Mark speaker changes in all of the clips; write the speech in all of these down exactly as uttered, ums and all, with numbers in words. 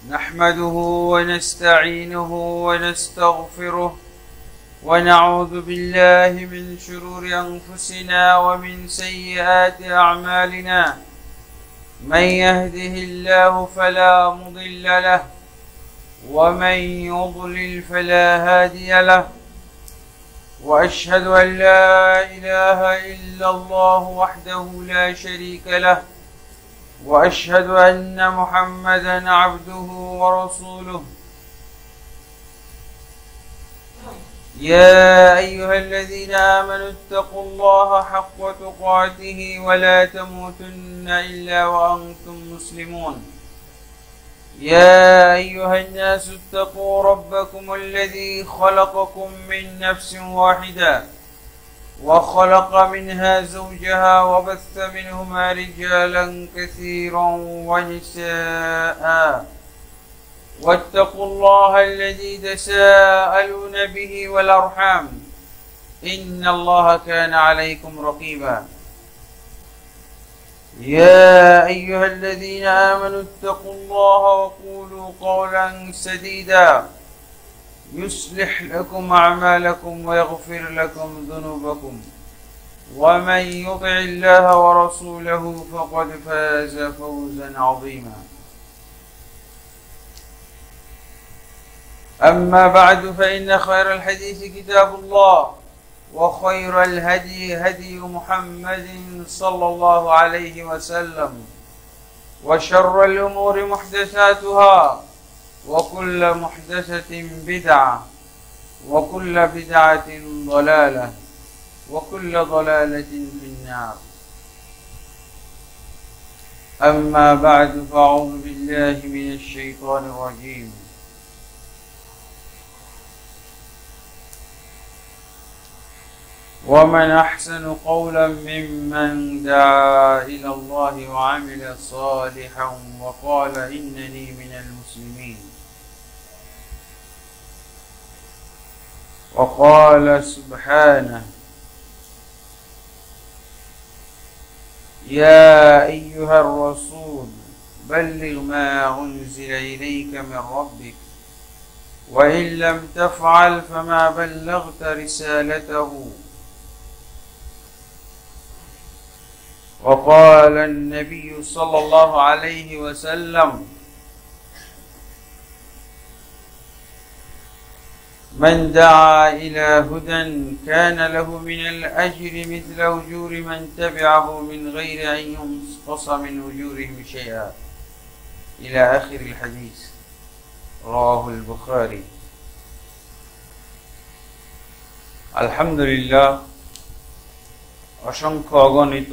Speaker 1: نحمده ونستعينه ونستغفره ونعوذ بالله من شرور أنفسنا ومن سيئات أعمالنا من يهده الله فلا مضل له ومن يضلل فلا هادي له وأشهد أن لا إله إلا الله وحده لا شريك له وأشهد أن محمدا عبده ورسوله يا أيها الذين آمنوا اتقوا الله حق تقاته ولا تموتن إلا وأنتم مسلمون يا أيها الناس اتقوا ربكم الذي خلقكم من نفس واحدة وخلق منها زوجها وبث منهما رجالا كثيرا ونساء واتقوا الله الذي تساءلون به والأرحام إن الله كان عليكم رقيبا يا أيها الذين آمنوا اتقوا الله وقولوا قولا سديدا يصلح لكم أعمالكم ويغفر لكم ذنوبكم ومن يطع الله ورسوله فقد فاز فوزا عظيما أما بعد فإن خير الحديث كتاب الله وخير الهدي هدي محمد صلى الله عليه وسلم وشر الأمور محدثاتها وكل محدثة بدعة وكل بدعة ضلالة وكل ضلالة في النار أما بعد فأعوذ بالله من الشيطان الرجيم ومن أحسن قولا ممن دعا إلى الله وعمل صالحا وقال إنني من المسلمين وقال سبحانه يا أيها الرسول بلغ ما أنزل إليك من ربك وإن لم تفعل فما بلغت رسالته وقال النبي صلى الله عليه وسلم من دعا إلى هدى كان له من الأجر مثل أجور من تبعه من غير أن ينقص من أجورهم شيئا إلى آخر الحديث رواه البخاري الحمد لله অসংখ্য অগণিত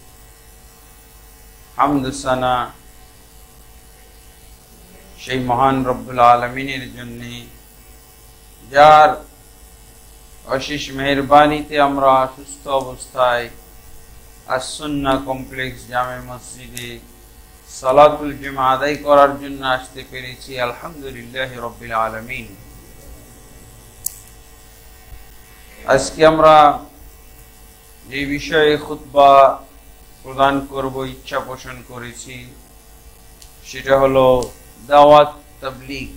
Speaker 1: হামদ সানা সেই মহান রব্বুল আলামিনের জন্য যার অশেষ মেহেরবানিতে আমরা সুস্থ অবস্থায় আস-সুন্নাহ কমপ্লেক্স জামে মসজিদে সালাতুল জুমা আদায় করার জন্য আসতে পেরেছি আলহামদুলিল্লাহ রাব্বিল আলামিন। আজকে আমরা যে বিষয়ে খুতবা প্রদান করব ইচ্ছা পোষণ করেছি সেটা হলো দাওয়াত তাবলীগ।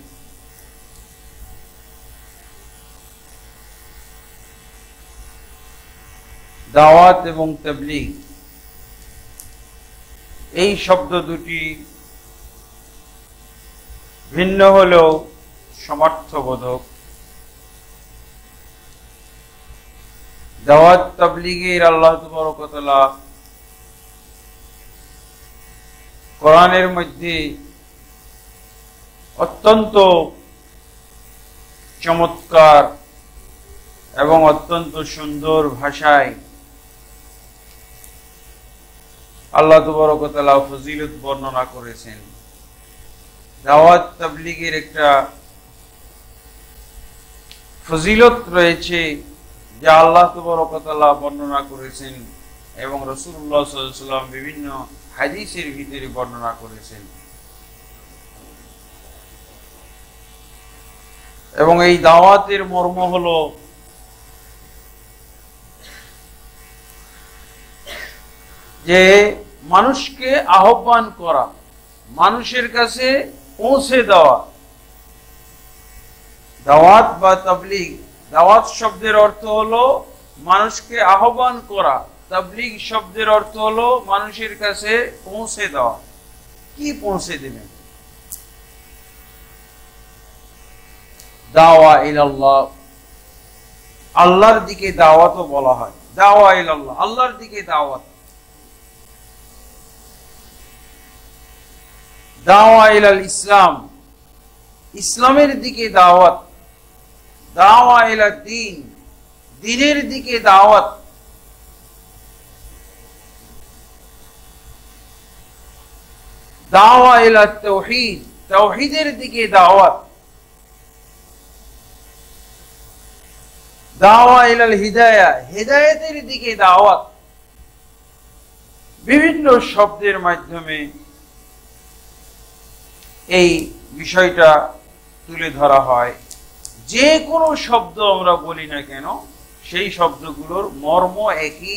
Speaker 1: দাওয়াত এবং তাবলীগ এই শব্দ দুটি ভিন্ন হলেও সমার্থবোধক। দাওয়াত তাবলীগের আল্লাহ তাবারক ওয়া তাআলা কোরআনের মধ্যে অত্যন্ত চমৎকার এবং অত্যন্ত সুন্দর ভাষায় আল্লাহ তাবারক ওয়া তাআলা ফজিলত বর্ণনা করেছেন। দাওয়াত তাবলীগের একটা ফজিলত রয়েছে যা আল্লাহ তাবারক ওয়া তাআলা বর্ণনা করেছেন এবং রাসূলুল্লাহ সাল্লাল্লাহু আলাইহি ওয়াসাল্লাম বিভিন্ন হাদিসের ভিতরে বর্ণনা করেছেন। এবং এই দাওয়াতের মর্ম হলো যে মানুষকে আহ্বান করা, মানুষের কাছে পৌঁছে দেওয়া। দাওয়াত বা তাবলীগ, দাওয়াত শব্দের অর্থ হলো মানুষকে আহ্বান করা, তাবলীগ শব্দের অর্থ হলো মানুষের কাছে পৌঁছে দেওয়া। কি পৌঁছে দেবেন? দাওয়া ইলাল্লাহ, আল্লাহর দিকে দাওয়াতও বলা হয়। দাওয়া ইলাল্লাহ, আল্লাহর দিকে দাওয়াত। দাওয়া ইলাল ইসলাম, ইসলামের দিকে দাওয়াত। দাওয়া ইলা দ্বীন, দ্বীনের দিকে দাওয়াত। দাওয়া ইলা তাওহীদ, তাওহীদের দিকে দাওয়াত। দাওয়া ইলাল হিদায়াহ, হিদায়াতের দিকে দাওয়াত। বিভিন্ন শব্দের মাধ্যমে এই বিষয়টা তুলে ধরা হয়। যে কোনো শব্দ আমরা বলি না কেন, সেই শব্দগুলোর মর্ম একই,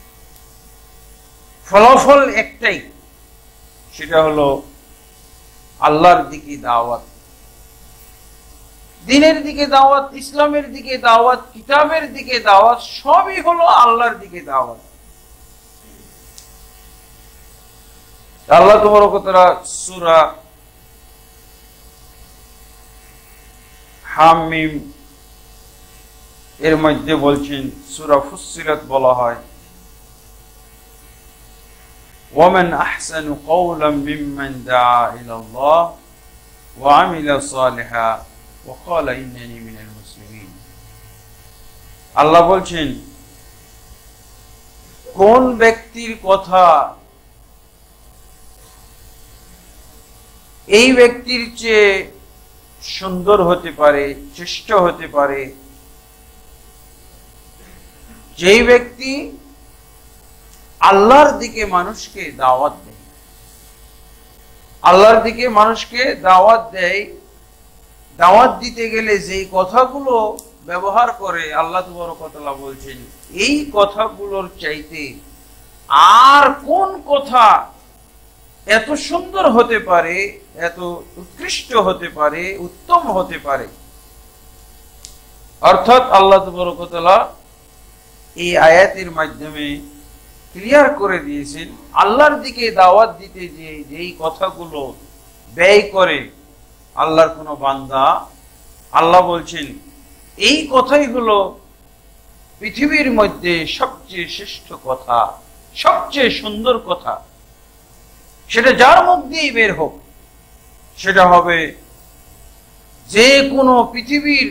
Speaker 1: ফলাফল একটাই, সেটা হলো আল্লাহর দিকে দাওয়াত, দ্বীনের দিকে দাওয়াত, ইসলামের দিকে দাওয়াত, কিতাবের দিকে দাওয়াত, সবই হলো আল্লাহর দিকে দাওয়াত। আল্লাহ তাবারক ওয়া তাআলা সূরা হামিম এর মধ্যে বলছেন, সূরা ফুসসিলাত বলা হয়, ওয়ামান আহসানু কওলাম মিম্মান দাআ ইলাল্লাহ ওয়া আমিলা সালিহান ওয়া ক্বালা ইন্নানি মিনাল মুসলিমিন। আল্লাহ বলছেন, কোন ব্যক্তির কথা এই ব্যক্তির চেয়ে সুন্দর হতে পারে, শ্রেষ্ঠ হতে পারে, যেই ব্যক্তি আল্লাহর দিকে মানুষকে দাওয়াত দেয়। আল্লাহর দিকে মানুষকে দাওয়াত দেয়। দাওয়াত দিতে গেলে যেই কথাগুলো ব্যবহার করে, আল্লাহ তাবারক ওয়া তাআলা বলছেন, এই কথাগুলোর চাইতে আর কোন কথা এত সুন্দর হতে পারে, এত উৎকৃষ্ট হতে পারে, উত্তম হতে পারে। অর্থাৎ আল্লাহ তাবারক ওয়া তাআলা এই আয়াতের মাধ্যমে ক্লিয়ার করে দিয়েছেন, আল্লাহর দিকে দাওয়াত দিতে যে যেই কথাগুলো ব্যয় করে আল্লাহর কোন বান্দা, আল্লাহ বলছেন এই কথাই হলো পৃথিবীর মধ্যে সবচেয়ে শ্রেষ্ঠ কথা, সবচেয়ে সুন্দর কথা। সেটা যার মুখ দিয়েই বের হোক, সেটা হবে যে কোনো পৃথিবীর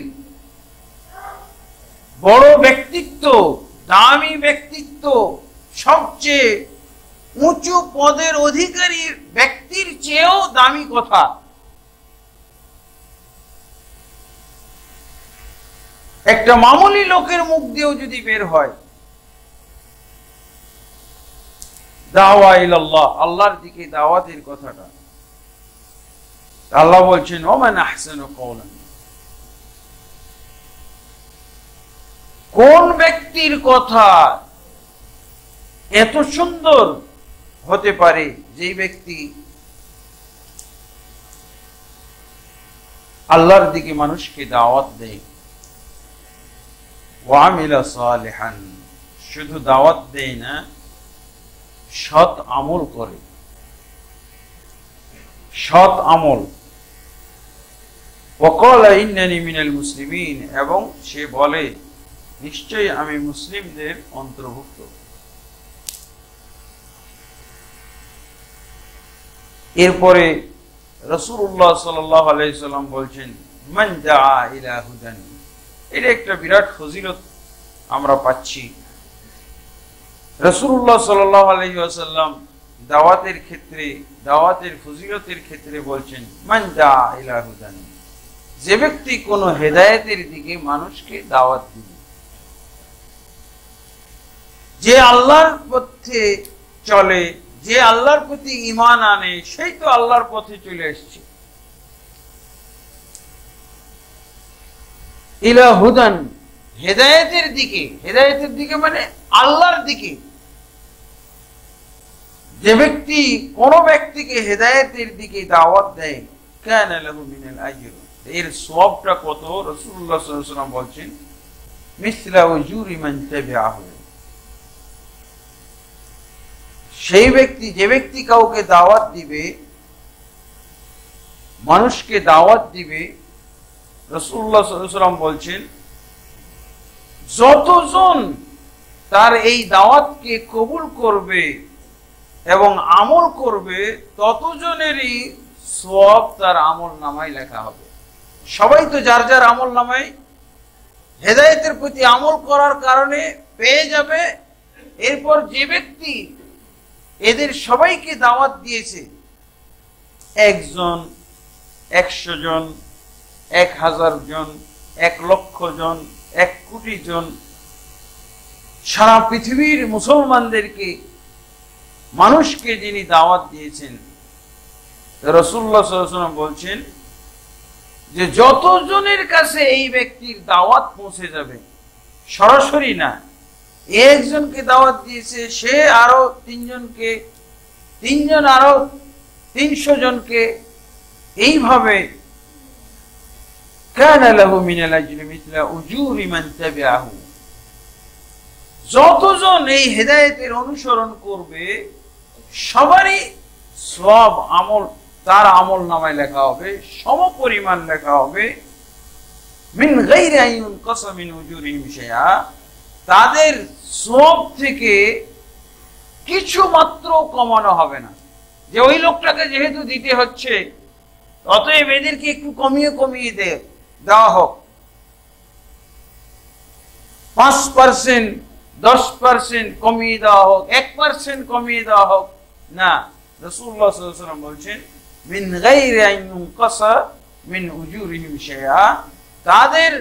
Speaker 1: বড় ব্যক্তিত্ব, দামি ব্যক্তিত্ব, সবচেয়ে উঁচু পদের অধিকারী ব্যক্তির চেয়েও দামি কথা। একটা মামুলি লোকের মুখ দিয়েও যদি বের হয়, দাওয়া ইলাল্লাহ, আল্লাহর দিকে দাওয়াতের কথাটা, আল্লাহ বলছেন, ওমান আহসানু কওলান, কোন ব্যক্তির কথা এত সুন্দর হতে পারে, যেই ব্যক্তি আল্লাহর দিকে মানুষকে দাওয়াত দেয়, ওয়া আমিলা সালিহান, শুধু দাওয়াত দেয় না, সৎ আমল করে। সৎ আমল। ওয়া ক্বালা ইন্নানি মিনাল মুসলিমিন, এবং সে বলে নিশ্চয়ই আমি মুসলিমদের অন্তর্ভুক্ত। এরপরে রাসূলুল্লাহ সাল্লাল্লাহু আলাইহি সাল্লাম বলছেন, মান দাআ ইলা হুদান, এটা একটা বিরাট ফজিলত আমরা পাচ্ছি। রাসূলুল্লাহ সাল্লাল্লাহু আলাইহি ওয়াসাল্লাম দাওয়াতের ক্ষেত্রে, দাওয়াতের ফজিলতের ক্ষেত্রে বলছেন, মান দাআ ইলা হুদান, যে ব্যক্তি কোন হেদায়েতের দিকে মানুষকে দাওয়াত দিবে, যে আল্লাহর পথে চলে, যে আল্লাহর প্রতি ঈমান আনে, সেই তো আল্লাহর পথে চলে আসছে। ইলা হুদান, হেদায়েতের দিকে, হেদায়েতের দিকে মানে আল্লাহর দিকে। যে ব্যক্তি কোন ব্যক্তিকে হেদায়েতের দিকে দাওয়াত দেয়, কানা লাহু মিনাল আজর, এর সওয়াবটা কত? রাসূলুল্লাহ সাল্লাল্লাহু আলাইহি ওয়াসাল্লাম বলছেন মিসলা উজুরি মান তাবিআহু, সেই ব্যক্তি যে ব্যক্তি কাউকে দাওয়াত দিবে, মানুষকে দাওয়াত দিবে, রাসূলুল্লাহ সাল্লাল্লাহু আলাইহি ওয়াসাল্লাম বলছেন যতজন তার এই দাওয়াতকে কবুল করবে এবং আমল করবে ততজনেরই সওয়াব তার আমল নামায় লেখা হবে। সবাই তো যার যার আমল নামায় হেদায়েতের প্রতি আমল করার কারণে পেয়ে যাবে। এরপর যে ব্যক্তি এদের সবাইকে দাওয়াত দিয়েছে, একজন, একশো জন, এক হাজার জন, এক লক্ষ জন, এক কোটি জন, সারা পৃথিবীর মুসলমানদেরকে, মানুষকে যিনি দাওয়াত দিয়েছেন, রাসূলুল্লাহ সাল্লাল্লাহু আলাইহি ওয়াসাল্লাম বলছেন যে যতজনের কাছে এই ব্যক্তির দাওয়াত পৌঁছে যাবে, সরাসরি না, একজনকে দাওয়াত দিয়েছে, সে আরো তিনজনকে, তিনজন আরো তিনশো জনকে, এইভাবে কানা লাহু মিনাল আজরি মিসলা উজুরি মান তাবিআহু, যতজন এই হেদায়েতের অনুসরণ করবে সবারই সওয়াব আমল তার আমল নামায় লেখা হবে, সমপরিমাণ লেখা হবে। মিন গায়রি আন ইউনকাসা মিন উজুরিহিম শাইআ, তাদের সওয়াব থেকে কিছু মাত্র কমানো হবে না, যে ওই লোকটাকে যেহেতু দিতে হচ্ছে অতএব এদেরকে একটু কমিয়ে কমিয়ে দে দেওয়া হোক, পাঁচ পার্সেন্ট, দশ পার্সেন্ট কমিয়ে দেওয়া হোক, এক পার্সেন্ট কমিয়ে দেওয়া হোক, না। রাসূলুল্লাহ সাল্লাল্লাহু আলাইহি ওয়াসাল্লাম বলছেন মিন গায়রি আন ইউনকাসা মিন উজুরিহিম শাইআ, তাদের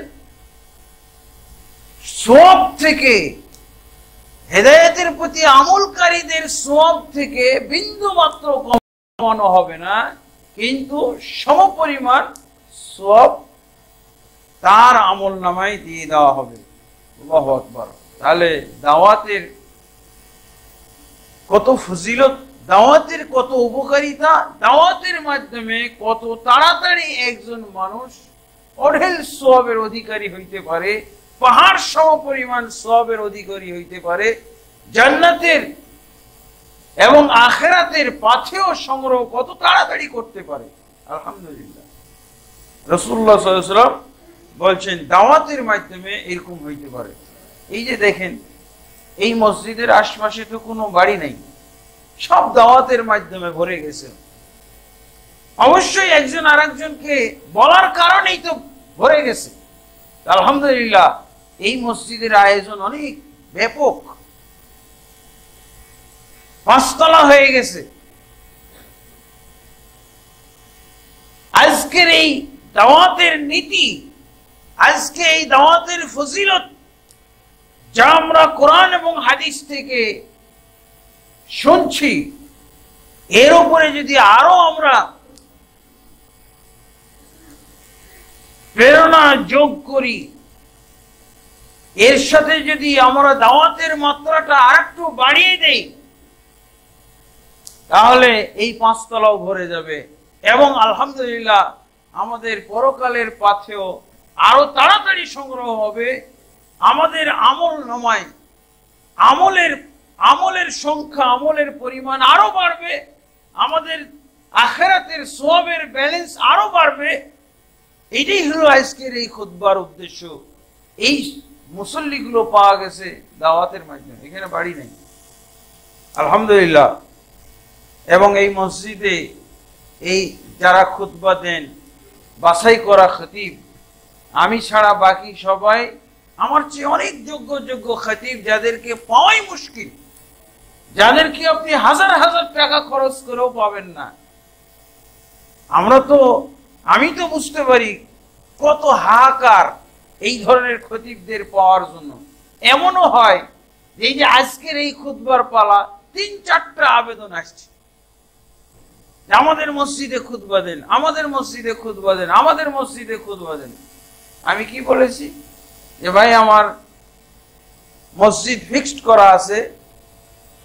Speaker 1: সওয়াব থেকে, হেদায়েতের প্রতি আমলকারীদের সওয়াব থেকে বিন্দু মাত্র কমানো হবে না, কিন্তু সমপরিমাণ সওয়াব তার আমল নামায় দিয়ে দেওয়া হবে। আল্লাহু আকবার। তাহলে দাওয়াতের কত ফজিলত, দাওয়াতের কত উপকারিতা, দাওয়াতের মাধ্যমে কত তাড়াতাড়ি একজন মানুষ অঢেল সওয়াবের অধিকারী হইতে পারে, পাহাড় সমপরিমাণ সওয়াবের অধিকারী হইতে পারে, জান্নাতের এবং আখিরাতের পাথেয় সংগ্রহ কত তাড়াতাড়ি করতে পারে। আলহামদুলিল্লাহ, রাসূলুল্লাহ সাল্লাল্লাহু আলাইহি ওয়াসাল্লাম বলছেন দাওয়াতের মাধ্যমে এরকম হইতে পারে। এই যে দেখেন, এই মসজিদের আশপাশে তো কোনো বাড়ি নেই, সব দাওয়াতের মাধ্যমে ভরে গেছে। অবশ্যই একজন আরেকজনকে বলার কারণেই তো ভরে গেছে। আলহামদুলিল্লাহ, এই মসজিদের আয়োজন অনেক ব্যাপক, পাঁচতলা হয়ে গেছে। আজকের এই দাওয়াতের নীতি, আজকে এই দাওয়াতের ফজিলত যা আমরা কোরআন এবং হাদিস থেকে শুনছি, এর উপরে যদি আরো আমরা প্রেরণা যোগ করি, এর সাথে যদি আমরা দাওয়াতের মাত্রাটা আরেকটু বাড়িয়ে দেই, তাহলে এই পাঁচতলাও ভরে যাবে এবং আলহামদুলিল্লাহ আমাদের পরকালের পাথেও আরো তাড়াতাড়ি সংগ্রহ হবে। আমাদের আমল নামায় আমলের আমলের সংখ্যা, আমলের পরিমাণ আরো বাড়বে, আমাদের আখিরাতের সওয়াবের ব্যালেন্স আরো বাড়বে। এটাই হলো আজকের এই খুতবার উদ্দেশ্য। এই মুসল্লিগুলো পাওয়া গেছে দাওয়াতের মাধ্যমে, এখানে বাড়ি নেই আলহামদুলিল্লাহ। এবং এই মসজিদে এই যারা খুতবা দেন, বাছাই করা খতিব, আমি ছাড়া বাকি সবাই আমার চেয়ে অনেক যোগ্য যোগ্য খতিব, যাদেরকে পাওয়াই মুশকিল, যাদেরকে আপনি হাজার হাজার টাকা খরচ করেও পাবেন না। আমরা তো আমি তো বুঝতে পারি কত হাহাকার এই ধরনের খতিবদের পাওয়ার জন্য। এমনও হয় যে এই যে আজকের এই খুতবার পালা, তিন চারটা আবেদন আসছে, আমাদের মসজিদে খুতবা দেন, আমাদের মসজিদে খুতবা দেন, আমাদের মসজিদে খুতবা দেন। আমি কি বলেছি যে ভাই আমার মসজিদ ফিক্সড করা আছে,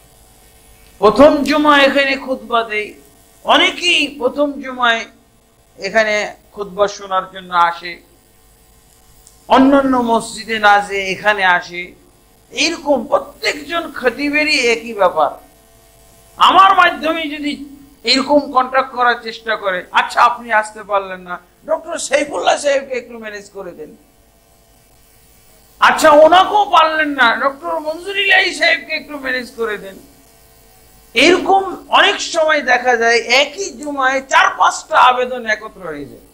Speaker 1: প্রথম জুমা এখানে খুতবা দেই। অনেকেই প্রথম জুমায় এখানে খুতবা শোনার জন্য আসে, অন্যান্য মসজিদে না যে এখানে আসে, এইরকম প্রত্যেকজন খতিবেরই একই ব্যাপার। আমার মাধ্যমে যদি এরকম কন্ট্যাক্ট করার চেষ্টা করে, আচ্ছা আপনি আসতে পারলেন না, ডক্টর সাইফুল্লাহ সাহেবকে একটু ম্যানেজ করে দেন। আচ্ছা ওনাকেও পারলেন না, ডক্টর মঞ্জুর ইলাহি সাহেবকে একটু ম্যানেজ করে দেন। এরকম অনেক সময় দেখা যায় একই জুমায় চার পাঁচটা আবেদন একত্র হয়ে যায়।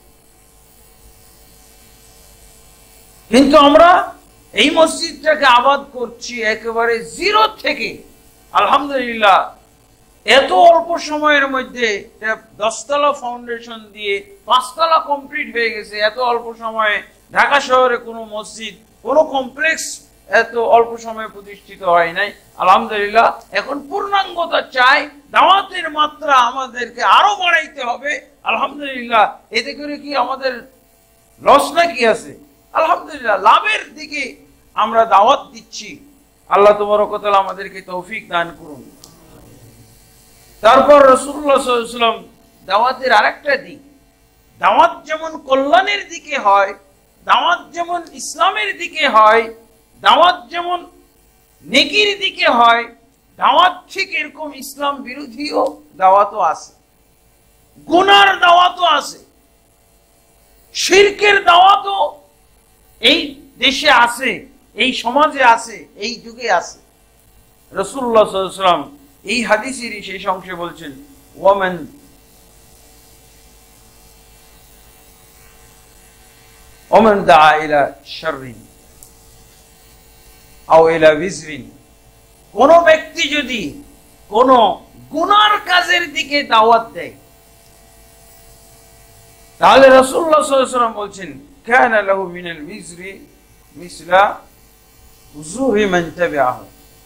Speaker 1: কিন্তু আমরা এই মসজিদটাকে আবাদ করছি একেবারে জিরো থেকে। আলহামদুলিল্লাহ, এত অল্প সময়ের মধ্যে দশতলা ফাউন্ডেশন দিয়ে পাঁচতলা কমপ্লিট হয়ে গেছে। এত অল্প সময়ে ঢাকা শহরে কোনো মসজিদ, কোনো কমপ্লেক্স এত অল্প সময়ে প্রতিষ্ঠিত হয় নাই। আলহামদুলিল্লাহ, এখন পূর্ণাঙ্গতা চাই, দাওয়াতের মাত্রা আমাদেরকে আরো বাড়াইতে হবে। আলহামদুলিল্লাহ, এতে করে কি আমাদের লস না কি আছে? আলহামদুলিল্লাহ, লাভের দিকে আমরা দাওয়াত দিচ্ছি। আল্লাহ তাবারক ওয়া তাআলা আমাদেরকে তৌফিক দান করুন। তারপর রাসূলুল্লাহ সাল্লাল্লাহু আলাইহি ওয়াসাল্লাম দাওয়াতের আরেকটা দিক, দাওয়াত যেমন কল্যাণের দিকে হয়, দাওয়াত যেমন ইসলামের দিকে হয়, দাওয়াত যেমন নেকির দিকে হয়, দাওয়াত ঠিক এরকম ইসলাম বিরোধীও দাওয়াতও আছে, গুনার দাওয়াতও আছে, শিরকের দাওয়াতও এই দেশে আছে, এই সমাজে আছে, এই যুগে আছে। রাসূলুল্লাহ সাল্লাল্লাহু আলাইহি ওয়াসাল্লাম এই হাদিসেরই শেষ অংশে বলছেন, ওয়ামান ওমান দাআ ইলা শাররিন আও ইলা বিজরিন, কোন ব্যক্তি যদি কোন গুনার কাজের দিকে দাওয়াত দেয়, তাহলে রাসূলুল্লাহ সাল্লাল্লাহু আলাইহি ওয়াসাল্লাম বলছেন, কানা লাহু মিনাল বিজরি মিসলা উজুরি মান তাবিআহু।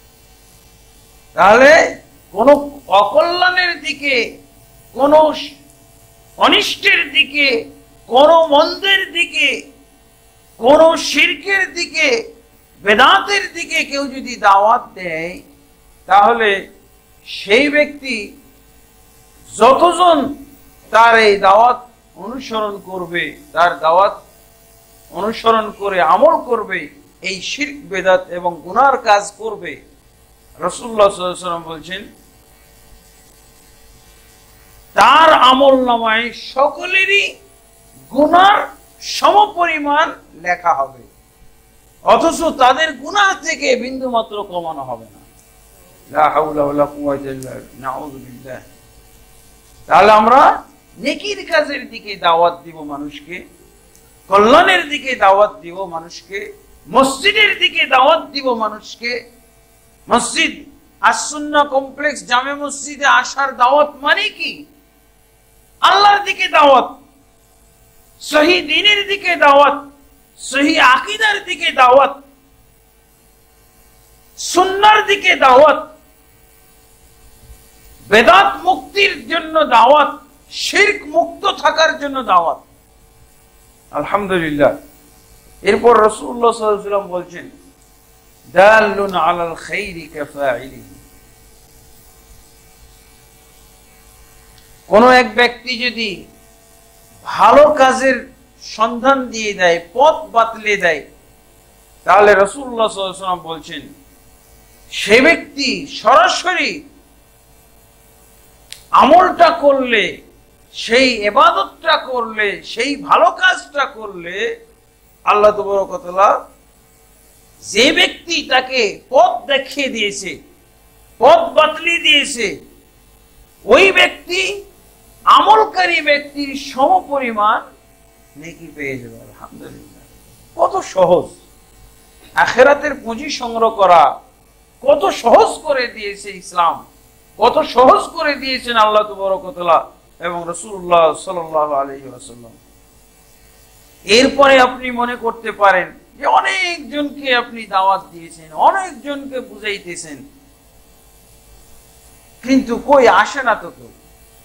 Speaker 1: তাহলে কোন অকল্যাণের দিকে, কোন অনিষ্টের দিকে, কোন মন্দের দিকে, কোন শিরকের দিকে, বেদাতের দিকে কেউ যদি দাওয়াত দেয়, তাহলে সেই ব্যক্তি যতজন তার এই দাওয়াত অনুসরণ করবে, তার দাওয়াত অনুসরণ করে আমল করবে, এই শিরক বেদাত এবং গুনার কাজ করবে, রাসূলুল্লাহ সাল্লাল্লাহু আলাইহি ওয়াসাল্লাম বলছেন তার আমল নামায় সকলেরই গুনার সমপরিমাণ লেখা হবে, অথচ তাদের গুনাহ থেকে বিন্দু মাত্র কমানো হবে না। লা হাওলা ওয়ালা কুওয়াতা ইল্লা বিল্লাহ, নাউযু বিল্লাহ। তাহলে আমরা নেকির কাজের দিকে দাওয়াত দিব মানুষকে, কল্যাণের দিকে দাওয়াত দিব মানুষকে, মসজিদের দিকে দাওয়াত দিব মানুষকে। মসজিদ আস-সুন্নাহ কমপ্লেক্স জামে মসজিদে আসার দাওয়াত মানে কি? আল্লাহর দিকে দাওয়াত, সহি দ্বীনের দিকে দাওয়াত, সহি আকীদার দিকে দাওয়াত, সুন্নাহর দিকে দাওয়াত, বেদাত মুক্তির জন্য দাওয়াত, শিরক মুক্ত থাকার জন্য দাওয়াত। আলহামদুলিল্লাহ। এরপর রাসূলুল্লাহ সাল্লাল্লাহু আলাইহি ওয়াসাল্লাম বলছেন, দাল্লুন আলাল খাইরি কাফাইলিহি। কোন এক ব্যক্তি যদি ভালো কাজের সন্ধান দিয়ে দেয়, পথ বাতলে দেয়, তাহলে রাসূলুল্লাহ সাল্লাল্লাহু আলাইহি ওয়াসাল্লাম বলছেন সে ব্যক্তি সরাসরি আমলটা করলে, সেই ইবাদতটা করলে, সেই ভালো কাজটা করলে, আল্লাহ তাবারক ওয়া তাআলা যে ব্যক্তি তাকে পথ দেখিয়ে দিয়েছে, পথ বাতলে দিয়েছে, ওই ব্যক্তি আমলকারী ব্যক্তির সমপরিমাণ নেকি পেয়ে যাবে। আলহামদুলিল্লাহ, কত সহজ! আখিরাতের পুঁজি সংগ্রহ করা কত সহজ করে দিয়েছে ইসলাম, কত সহজ করে দিয়েছেন আল্লাহ তাবারক ওয়া তাআলা এবং রাসূলুল্লাহ সাল্লাল্লাহু আলাইহি ওয়াসাল্লাম। এরপরে আপনি মনে করতে পারেন যে অনেকজনকে আপনি দাওয়াত দিয়েছেন, অনেকজনকে বুঝাইতেছেন, কিন্তু কই আসে না তো কেউ।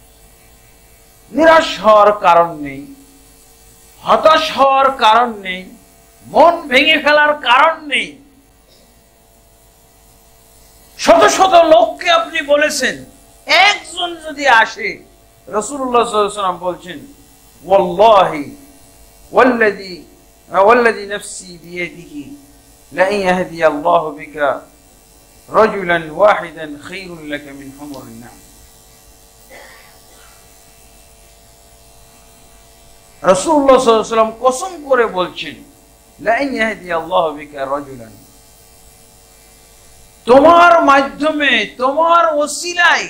Speaker 1: নিরাশ হওয়ার কারণ নেই, হতাশ হওয়ার কারণ নেই, মন ভেঙে ফেলার কারণ নেই। শত শত লোককে আপনি বলেছেন, একজন যদি আসে, রাসূলুল্লাহ সাল্লাল্লাহু আলাইহি ওয়াসাল্লাম বলছেন ওয়াল্লাহি ওয়াল্লাযী ওয়াল্লাযী নাফসি বিয়াদিহি লাইন ইয়াহদিয়াল্লাহু বিকা রাজুলান ওয়াহিদান খায়রুল লাকা মিন হুমুরিন নাম। রাসূলুল্লাহ সাল্লাল্লাহু আলাইহি ওয়াসাল্লাম কসম করে বলছেন, লাইন ইয়াহদিয়াল্লাহু বিকা রাজুলান, তোমার মাধ্যমে, তোমার ওসিলায়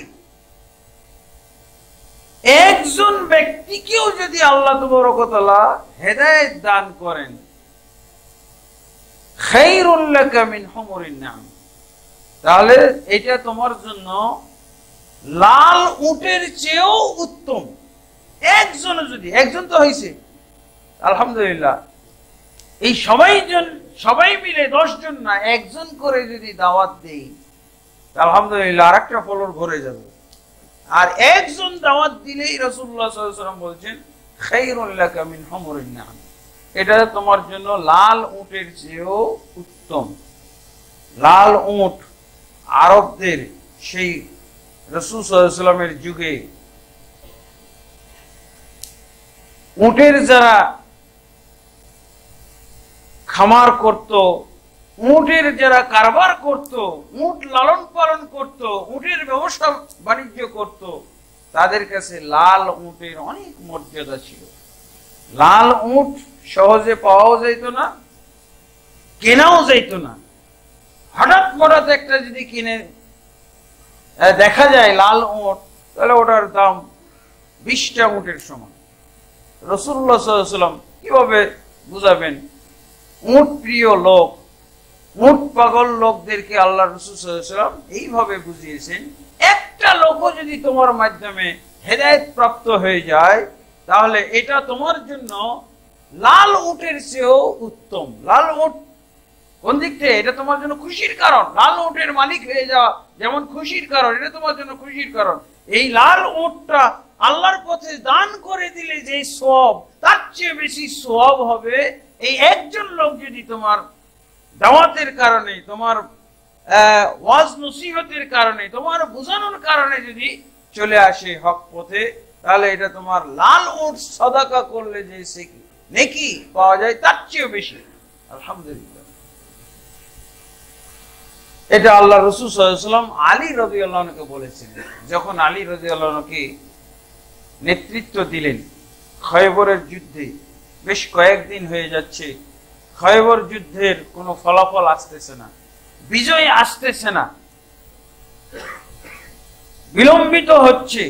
Speaker 1: একজন ব্যক্তিকেও যদি আল্লাহ তাবারক ওয়া তাআলা হেদায়েত দান করেন, খায়রুল লাকা মিন হুমুরিন নাম, তাহলে এটা তোমার জন্য লাল উটের চেয়েও উত্তম। একজন যদি, একজন তো হয়েছে আলহামদুলিল্লাহ, এই সবাই জন সবাই মিলে দশ জন না, একজন করে যদি দাওয়াত দেই আলহামদুলিল্লাহ আর একটা ফলর ভরে যাবে। আর একজন দাওয়াত দিলেই রাসূলুল্লাহ সাল্লাল্লাহু আলাইহি ওয়াসাল্লাম বলছেন খায়রুল লাকা মিন হুমুরিন নাম, এটা তোমার জন্য লাল উটের চেয়েও উত্তম। লাল উট আরবদের সেই রাসূল সাল্লাল্লাহু আলাইহি ওয়াসাল্লামের যুগে উটের যারা খামার করত, উটের যারা কারবার করত, উট লালন পালন করত, উটের ব্যবসা বাণিজ্য করত, তাদের কাছে লাল উটের অনেক মর্যাদা ছিল। লাল উট সহজে পাওয়াও যাইত না, কেনাও যাইত না। হঠাৎ হঠাৎ একটা যদি কিনে দেখা যায় লাল উট, তাহলে ওটার দাম বিশটা উটের সমান। রাসূলুল্লাহ সাল্লাল্লাহু আলাইহি ওয়াসাল্লাম কিভাবে বুঝাবেন? উট প্রিয় লোক, উট পাগল লোকদেরকে আল্লাহ রাসূল সাল্লাল্লাহু আলাইহি ওয়াসাল্লাম এইভাবে বুঝিয়েছেন, একটা লোকও যদি তোমার মাধ্যমে হেদায়েত প্রাপ্ত হয়ে যায়, তাহলে এটা তোমার জন্য লাল উটের চেয়েও উত্তম। লাল উট কোন দিক থেকে? এটা তোমার জন্য খুশির কারণ। লাল উটের মালিক হয়ে যাওয়া যেমন খুশির কারণ, এটা তোমার জন্য খুশির কারণ। এই লাল উটটা আল্লাহর পথে দান করে দিলে যে সওয়াব, তার চেয়ে বেশি সওয়াব হবে এই একজন লোক যদি তোমার দাওয়াতের কারণে, তোমার ওয়াজ নসিহতের কারণে, তোমার বোঝানোর কারণে যদি চলে আসে হক পথে, তাহলে এটা তোমার লাল উট সাদাকা করলে যে নেকি পাওয়া যায় তার চেয়ে বেশি। আলহামদুলিল্লাহ, এটা আল্লাহ রাসূল সাল্লাল্লাহু আলাইহি ওয়াসাল্লাম আলী রাদিয়াল্লাহু আনহুকে বলেছিলেন। যখন আলী রাদিয়াল্লাহু আনহুকে নেতৃত্ব দিলেন খয়বরের যুদ্ধে, বেশ কয়েকদিন হয়ে যাচ্ছে, খয়বর যুদ্ধের কোনো ফলাফল আসতেছে না, বিজয় আসতেছে না, বিলম্বিত হচ্ছে।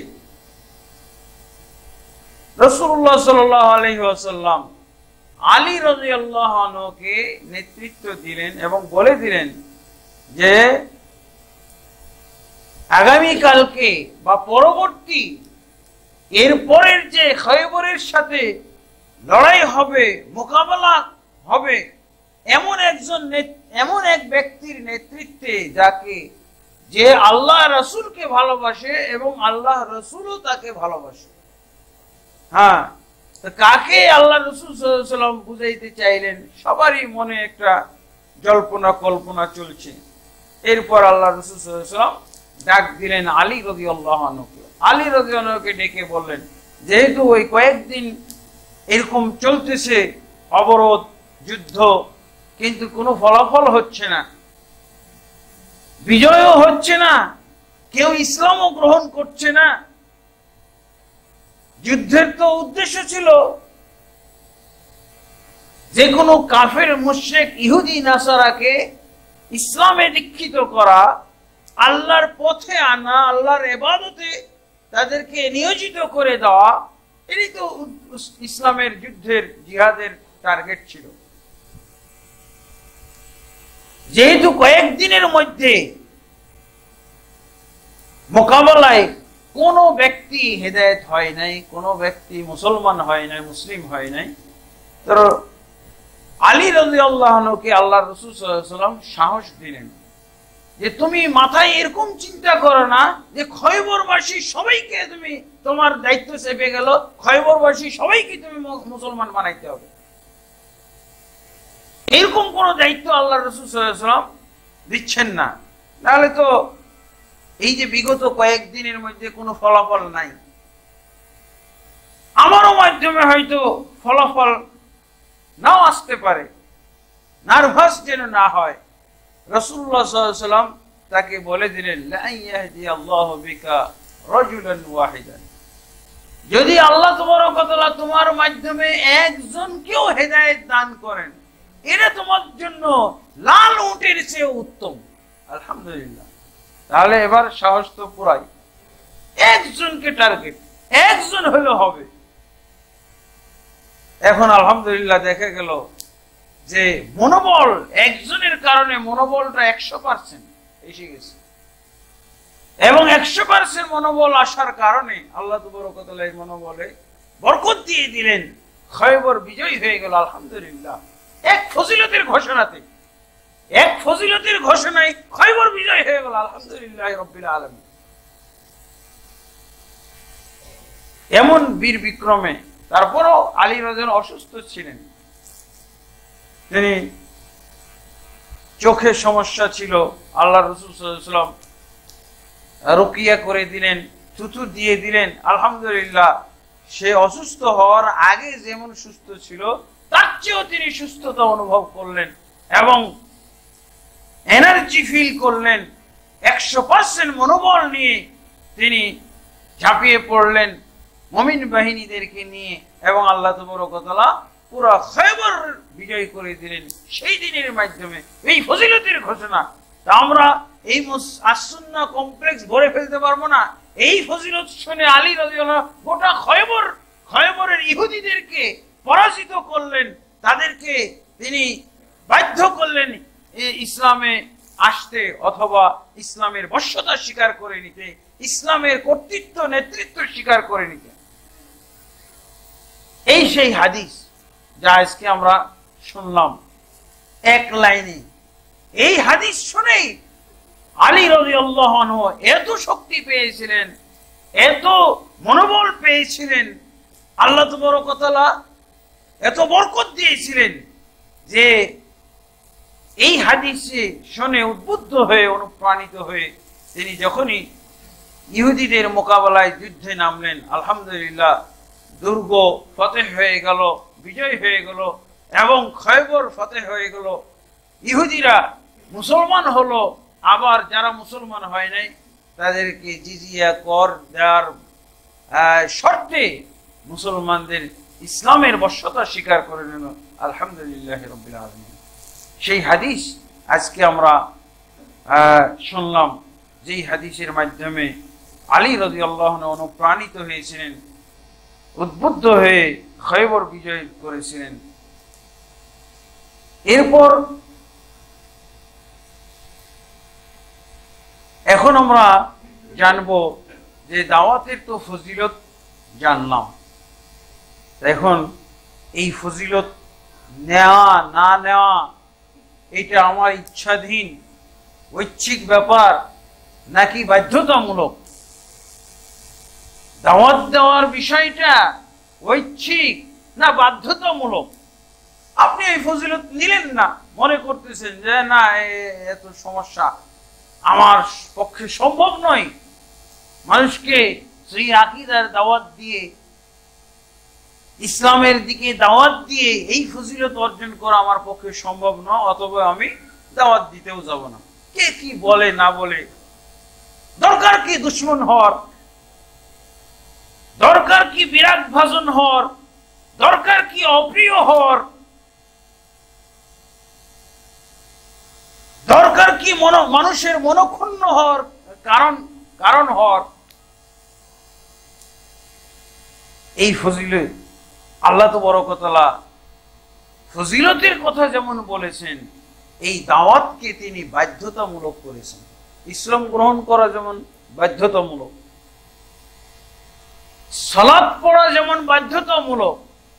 Speaker 1: রাসূলুল্লাহ সাল্লাল্লাহু আলাইহি ওয়াসাল্লাম আলী রাদিয়াল্লাহু আনহুকে নেতৃত্ব দিলেন এবং বলে দিলেন যে আগামী কালকে বা পরবর্তী এরপরের যে খয়বরের সাথে লড়াই হবে, মোকাবেলা হবে, এমন একজন এমন এক ব্যক্তির নেতৃত্বে, যাকে যে আল্লাহ রাসূলকে ভালোবাসে এবং আল্লাহ রাসূলও তাকে ভালোবাসে। হ্যাঁ, তো কাকে আল্লাহ রাসূল সাল্লাল্লাহু আলাইহি ওয়াসাল্লাম বুঝাইতে চাইলেন? সবারই মনে একটা জল্পনা কল্পনা চলছে। এরপর আল্লাহ রাসূল সাল্লাল্লাহু আলাইহি ওয়াসাল্লাম ডাক দিলেন আলী রাদিয়াল্লাহু আনহুকে। আলী রাদিয়াল্লাহু আনহুকে ডেকে বললেন, যেহেতু ওই কয়েকদিন এরকম চলতেছে অবরোধ, যুদ্ধ, কিন্তু কোনো ফলাফল হচ্ছে না, বিজয়ও হচ্ছে না, কেউ ইসলামও গ্রহণ করছে না। যুদ্ধের তো উদ্দেশ্য ছিল যে কোনো কাফের, মুশরিক, ইহুদি, নাসারাকে ইসলামে দীক্ষিত করা, আল্লাহর পথে আনা, আল্লাহর ইবাদতে তাদেরকে নিয়োজিত করে দেওয়া। এটাই তো ইসলামের যুদ্ধের, জিহাদের টার্গেট ছিল। যেহেতু কয়েকদিনের মধ্যে মোকাবেলায় কোনো ব্যক্তি হেদায়েত হয় নাই, কোনো ব্যক্তি মুসলমান হয় নাই, মুসলিম হয় নাই, তো আলী রাদিয়াল্লাহু আনহুকে আল্লাহ রাসূল সাল্লাল্লাহু আলাইহি ওয়াসাল্লাম সাহস দিলেন যে তুমি মাথায় এরকম চিন্তা করো না যে খয়বরবাসী সবাইকে তুমি, তোমার দায়িত্ব চেপে গেল, খয়বরবাসী সবাইকে তুমি মুসলমান বানাইতে হবে। এরকম কোন দায়িত্ব আল্লাহ রাসূল সাল্লাল্লাহু আলাইহি ওয়াসাল্লাম দিচ্ছেন না। তাহলে তো এই যে বিগত কয়েকদিনের মধ্যে কোনো ফলাফল নাই, আমারও মাধ্যমে হয়তো ফলাফল নাও আসতে পারে, নার্ভাস যেন না হয়। রাসূলুল্লাহ সাল্লাল্লাহু আলাইহি ওয়াসাল্লাম তাকে বলে দিলেন, লা ইয়াহদি আল্লাহু বিকা রাজুলান ওয়াহিদান, যদি আল্লাহ তাবারক ওয়া তাআলা তোমার মাধ্যমে একজনকেও হেদায়েত দান করেন, এটা তোমার জন্য লাল উটের চেয়ে উত্তম। আলহামদুলিল্লাহ। তাহলে এবার সাহস তো পুরাই, একজনকে টার্গেট, একজন হলে হবে। এখন আলহামদুলিল্লাহ দেখা গেল যে মনোবল, একজনের কারণে মনোবলটা একশো পার্সেন্ট এসে গেছে, এবং একশো পার্সেন্ট মনোবল আসার কারণে আল্লাহ তাবারক ওয়া তাআলা এই মনোবলে বরকত দিয়ে দিলেন, খয়বর বিজয় হয়ে গেল। আলহামদুলিল্লাহ। এক ফজিলতের ঘোষণাতে, এক ফজিলতের ঘোষণায় খয়বর বিজয় হয়ে গেল। আলহামদুলিল্লাহ রাব্বিল আলামিন। এমন বীর বিক্রমে তারপরও আলী রাদিয়াল্লাহু অসুস্থ ছিলেন, তিনি চোখের সমস্যা ছিল, আল্লাহ রাসূল সাল্লাল্লাহু আলাইহি ওয়াসাল্লাম রুকিয়া করে দিলেন, থুতু দিয়ে দিলেন। আলহামদুলিল্লাহ, সে অসুস্থ হওয়ার আগে যেমন সুস্থ ছিল তার চেয়েও তিনি সুস্থতা অনুভব করলেন এবং এনার্জি ফিল করলেন। একশো পার্সেন্ট মনোবল নিয়ে তিনি ঝাঁপিয়ে পড়লেন মুমিন বাহিনীদেরকে নিয়ে, এবং আল্লাহ তাবারক ওয়া তাআলা পুরো খয়বর বিজয় করে দিলেন সেই দিনের মাধ্যমে। এই ফজিলতের ঘোষণা তা আমরা এই আস-সুন্নাহ কমপ্লেক্স ভরে ফেলতে পারবো না। এই ফজিলত শুনে আলী রাদিয়াল্লাহু গোটা খয়বর, খয়বরের ইহুদিদেরকে পরাজিত করলেন, তাদেরকে তিনি বাধ্য করলেন ইসলামে আসতে অথবা ইসলামের বশ্যতা স্বীকার করে নিতে, ইসলামের কর্তৃত্ব নেতৃত্ব স্বীকার করে নিতে। এই সেই হাদিস যা আজকে আমরা শুনলাম এক লাইনে। এই হাদিস শুনেই আলী রাদিয়াল্লাহু আনহু এত শক্তি পেয়েছিলেন, এত মনোবল পেয়েছিলেন, আল্লাহ তাবারক ওয়া তাআলা এত বরকত দিয়েছিলেন যে এই হাদিসে শুনে উদ্বুদ্ধ হয়ে, অনুপ্রাণিত হয়ে তিনি যখনই ইহুদিদের মোকাবেলায় যুদ্ধে নামলেন, আলহামদুলিল্লাহ দুর্গ ফতেহ হয়ে গেল, বিজয় হয়ে গেল এবং খয়বর ফতেহ হয়ে গেল। ইহুদিরা মুসলমান হলো, আবার যারা মুসলমান হয় নাই তাদেরকে জিজিয়া কর দেওয়ার শর্তে মুসলমানদের ইসলামের বশ্যতা স্বীকার করে নিল। আলহামদুলিল্লাহ রাব্বিল আলামিন। সেই হাদিস আজকে আমরা শুনলাম, যেই হাদিসের মাধ্যমে আলী রাদিয়াল্লাহু আনহু অনুপ্রাণিত হয়েছিলেন, উদ্বুদ্ধ হয়ে খয়বর বিজয় করেছিলেন। এরপর এখন আমরা জানবো যে দাওয়াতের তো ফজিলত জানলাম, এখন এই ফজিলত নেওয়া না নেওয়া এটা আমার ইচ্ছাধীন ঐচ্ছিক ব্যাপার নাকি বাধ্যতামূলক? দাওয়াত দেওয়ার বিষয়টা ঐচ্ছিক না বাধ্যতামূলক? আপনি এই ফজিলত নিলেন না, মনে করতেছেন যে না এত সমস্যা, আমার পক্ষে সম্ভব নয় মানুষকে সেই আকীদার দাওয়াত দিয়ে, ইসলামের দিকে দাওয়াত দিয়ে এই ফজিলত অর্জন করা আমার পক্ষে সম্ভব নয়, অথবা আমি দাওয়াত দিতেও যাব না। কে কি বলে না বলে, দরকার কি দুশমন হওয়ার, দরকার কি বিরাট ভাজন হওয়ার, দরকার কি অপ্রিয় হওয়ার, দরকার কি মানুষের মনক্ষুণ্ণ হওয়ার কারণ কারণ হওয়ার? এই ফজিলত আল্লাহ তাবারক ওয়া তাআলা ফজিলতের কথা যেমন বলেছেন, এই দাওয়াতকে তিনি বাধ্যতামূলক করেছেন। ইসলাম গ্রহণ করা যেমন বাধ্যতামূলক, সালাত পড়া যেমন বাধ্যতামূলক,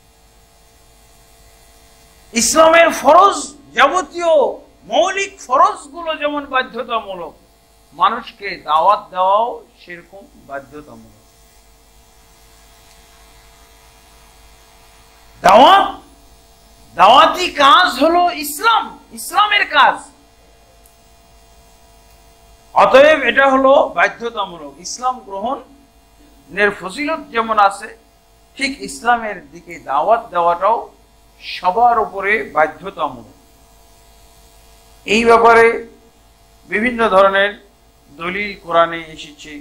Speaker 1: ইসলামের ফরজ যাবতীয় মৌলিক ফরজগুলো যেমন বাধ্যতামূলক, মানুষকে দাওয়াত দেওয়াও সেরকম বাধ্যতামূলক। দাওয়াত, দাওয়াতি কাজ হলো ইসলাম, ইসলামের কাজ, অতএব এটা হলো বাধ্যতামূলক। ইসলাম গ্রহণের ফজিলত যেমন আছে, ঠিক ইসলামের দিকে দাওয়াত দেওয়াটাও সবার উপরে বাধ্যতামূলক। এই ব্যাপারে বিভিন্ন ধরনের দলিল কোরআনে এসেছে।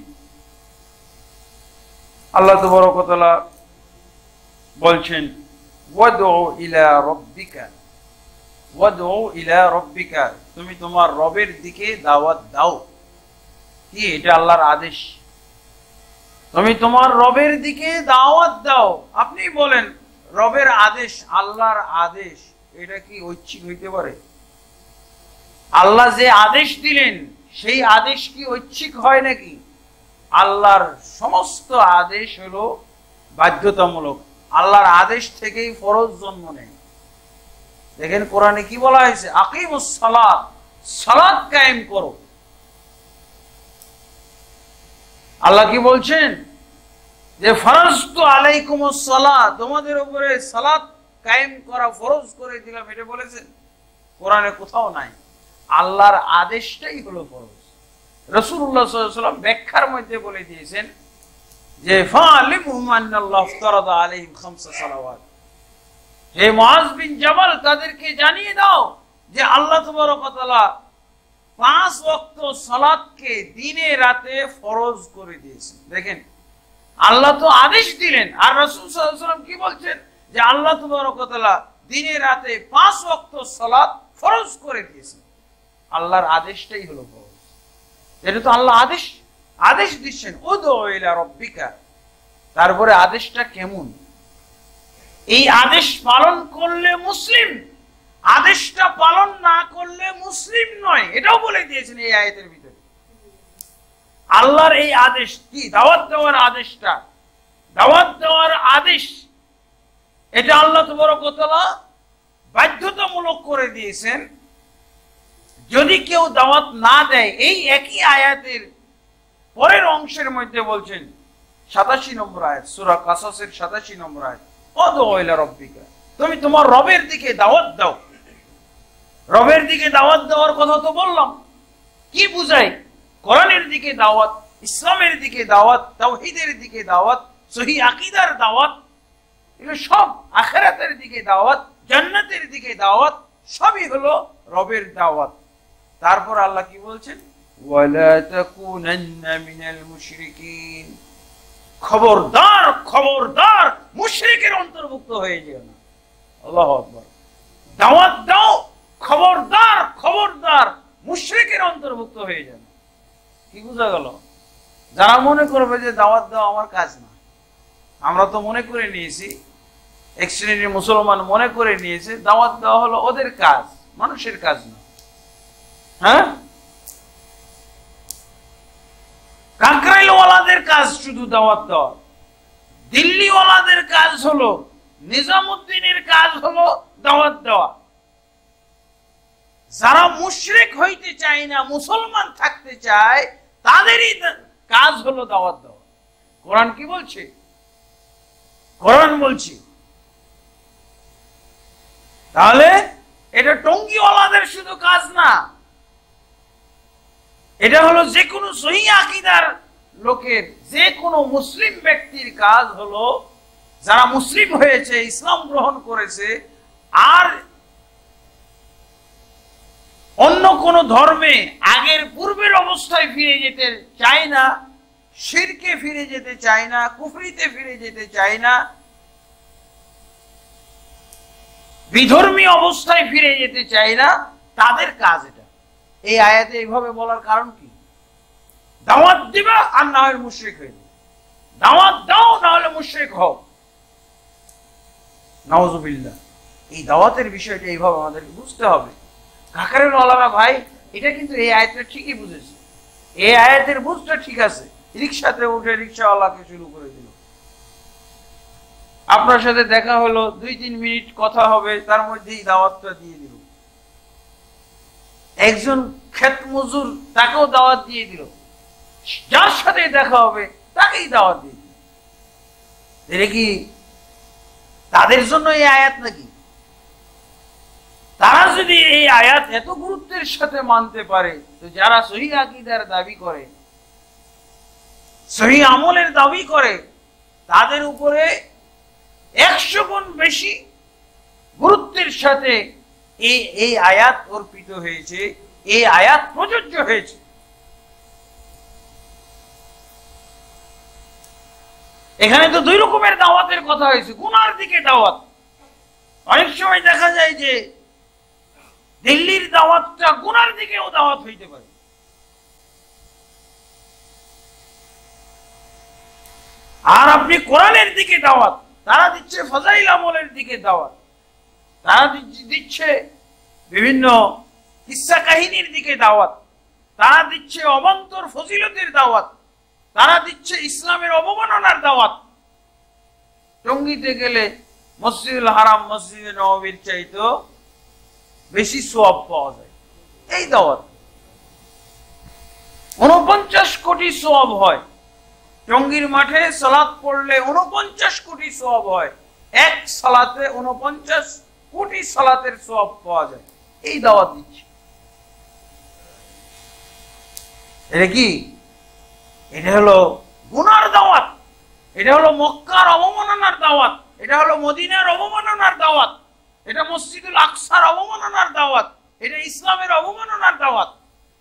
Speaker 1: আল্লাহ তাবারক ওয়া তাআলা বলছেন, ওয়াদউ ইলা রাব্বিকা, ওয়াদউ ইলা রাব্বিকা, তুমি তোমার রবের দিকে দাওয়াত দাও। কি এটা আল্লাহর আদেশ, তুমি তোমার রবের দিকে দাওয়াত দাও। আপনি বলেন রবের আদেশ, আল্লাহর আদেশ, এটা কি ঐচ্ছিক হইতে পারে? আল্লাহ যে আদেশ দিলেন সেই আদেশ কি ঐচ্ছিক হয় নাকি? আল্লাহর সমস্ত আদেশ হলো বাধ্যতামূলক। আল্লাহর আদেশ থেকেই ফরজ জন্ম নেয়। দেখেন কোরআনে কি বলা হয়েছে, আকিমুস সালাত, সালাত কায়েম করো। আল্লাহ কি বলছেন যে ফারাজতু আলাইকুমুস সালাত, তোমাদের উপরে সালাত কায়েম করা ফরজ করে দিলাম, এটা বলেছেন? কোরআনে কোথাও নাই। আল্লাহর আদেশটাই হলো ফরজ। রাসূলুল্লাহ সাল্লাল্লাহু আলাইহি ওয়াসাল্লাম ব্যাখ্যার মধ্যে বলে দিয়েছেন যে ফাআলিমহুম আন্নাল্লাহ ফরাদা আলাইহিম খামসা সালাওয়াত, হে মুআজ বিন জাবাল তাদেরকে জানিয়ে দাও যে আল্লাহ তাবারক ওয়া তাআলা পাঁচ ওয়াক্ত সালাতকে দিনে রাতে ফরজ করে দিয়েছেন। দেখেন আল্লাহ তো আদেশ দিলেন, আর রাসূল সাল্লাল্লাহু আলাইহি ওয়াসাল্লাম কি বলছেন যে আল্লাহ তাবারক ওয়া তাআলা দিনে রাতে পাঁচ ওয়াক্ত সালাত ফরজ করে দিয়েছেন। আল্লাহর আদেশটাই হলো ফরজ। এটা তো আল্লাহ আদেশ আদেশ দিচ্ছেন, উদউ ইলা রাব্বিকা। তারপরে আদেশটা কেমন? এই আদেশ পালন করলে মুসলিম, আদেশটা পালন না করলে মুসলিম নয়, এটাও বলে দিয়েছেন এই আয়াতের ভিতরে। আল্লাহর এই আদেশ কি? দাওয়াত দেওয়ার আদেশটা, দাওয়াত দেওয়ার আদেশ, এটা আল্লাহ তাবারক ওয়া তাআলা বাধ্যতামূলক করে দিয়েছেন। যদি কেউ দাওয়াত না দেয়, এই একই আয়াতের পরের অংশের মধ্যে বলছেন, সাতাশি নম্বর আয়াত, সূরা কাসাসের সাতাশি নম্বর আয়াত, উদউ ইলা রাব্বিকা, তুমি তোমার রবের দিকে দাওয়াত দাও। রবের দিকে দাওয়াত দেওয়ার কথা তো বললাম, কি বুঝায়? কোরআনের দিকে দাওয়াত, ইসলামের দিকে দাওয়াত, তাওহীদের দিকে দাওয়াত, সহিহ আকীদার দাওয়াত, এগুলো সব আখিরাতের দিকে দাওয়াত, জান্নাতের দিকে দাওয়াত, সবই হলো রবের দাওয়াত। তারপর আল্লাহ কি বলছেন, ওয়ালা তাকুনান্না মিনাল মুশরিকিন, খবরদার খবরদার মুশরিকের অন্তর্ভুক্ত হয়ে যেও না। আল্লাহু আকবার। দাওয়াত দাও, খবরদার খবরদার মুশরিকের অন্তর্ভুক্ত হয়ে যান। কি বোঝা গেল? যারা মনে করবে যে দাওয়াত দেওয়া আমার কাজ না, আমরা তো মনে করে নিয়েছি, এক শ্রেণীর মুসলমান মনে করে নিয়েছে দাওয়াত দেওয়া হলো ওদের কাজ, মানুষের কাজ না। হ্যাঁ, কাকরাইলওয়ালাদের কাজ শুধু দাওয়াত দেওয়া, দিল্লিওয়ালাদের কাজ হলো, নিজামুদ্দিনের কাজ হলো দাওয়াত দেওয়া। যারা মুশরিক হইতে চায় না, মুসলমান থাকতে চায়, তাদেরই কাজ হলো দাওয়াত দেওয়া। কোরআন কি বলছে? কোরআন বলছে তাহলে এটা টঙ্গিওয়ালাদের শুধু কাজ না, এটা হলো যে কোনো সহিহ আকীদার লোকের, যে কোনো মুসলিম ব্যক্তির কাজ হলো, যারা মুসলিম হয়েছে, ইসলাম গ্রহণ করেছে, আর অন্য কোন ধর্মে আগের পূর্বের অবস্থায় ফিরে যেতে চায় না, শিরকে ফিরে যেতে চায় না, কুফরিতে ফিরে যেতে চায় না, বিধর্মী অবস্থায় ফিরে যেতে চায় না, তাদের কাজ এটা। এই আয়াতে এইভাবে বলার কারণ কি? দাওয়াত দিবা আর না হলে মুশরিক হয়ে যাবে, দাওয়াত দাও না হলে মুশরিক হও। নাউযুবিল্লাহ। এই দাওয়াতের বিষয়টা এইভাবে আমাদেরকে বুঝতে হবে। কাকারের ওলামা ভাই এটা কিন্তু এই আয়াতটা ঠিকই বুঝেছে, এই আয়াতের বুঝটা ঠিক আছে। রিক্সাতে উঠে রিক্সাওয়ালাকে শুরু করে দিল, আপনার সাথে দেখা হলো, দুই তিন মিনিট কথা হবে, তার মধ্যেই দাওয়াতটা দিয়ে দিল। একজন ক্ষেত মজুর, তাকেও দাওয়াত দিয়ে দিল, যার সাথে দেখা হবে তাকেই দাওয়াত দিয়ে দিল। এটা কি তাদের জন্য এই আয়াত নাকি? তারা যদি এই আয়াত এত গুরুত্বের সাথে মানতে পারে, তো যারা সহিহ আকীদার দাবি করে, সহিহ আমলের দাবি করে, তাদের উপরে একশো গুণ বেশি গুরুত্বের সাথে এই এই আয়াত অর্পিত হয়েছে, এই আয়াত প্রযোজ্য হয়েছে। এখানে তো দুই রকমের দাওয়াতের কথা হয়েছে, গুনার দিকে দাওয়াত। অনেক সময় দেখা যায় যে দিল্লির দাওয়াতটা গুনার দিকেও দাওয়াত হইতে পারে। আর আপনি কোরআনের দিকে দাওয়াত, তারা দিচ্ছে ফজাইল আমলের দিকে দাওয়াত, তারা দিচ্ছে বিভিন্ন কিসসা কাহিনীর দিকে দাওয়াত, তারা দিচ্ছে অবান্তর ফজিলতের দাওয়াত, তারা দিচ্ছে ইসলামের অবমাননার দাওয়াত। টঙ্গীতে গেলে মসজিদুল হারাম মসজিদে নববীর চাইতে বেশি সওয়াব পাওয়া যায় এই দাওয়াত। উনপঞ্চাশ কোটি সওয়াব হয় টঙ্গীর মাঠে সালাত পড়লে, উনপঞ্চাশ কোটি সওয়াব হয়। এক সালাতে উনপঞ্চাশ কোটি সালাতের সওয়াব পাওয়া যায়, এই দাওয়াত দিচ্ছে। এটা কি? এটা হলো গুনার দাওয়াত, এটা হলো মক্কার অবমাননার দাওয়াত, এটা হলো মদিনার অবমাননার দাওয়াত, এটা মসজিদুল আকসার অবমাননার দাওয়াত, এটা ইসলামের অবমাননার দাওয়াত।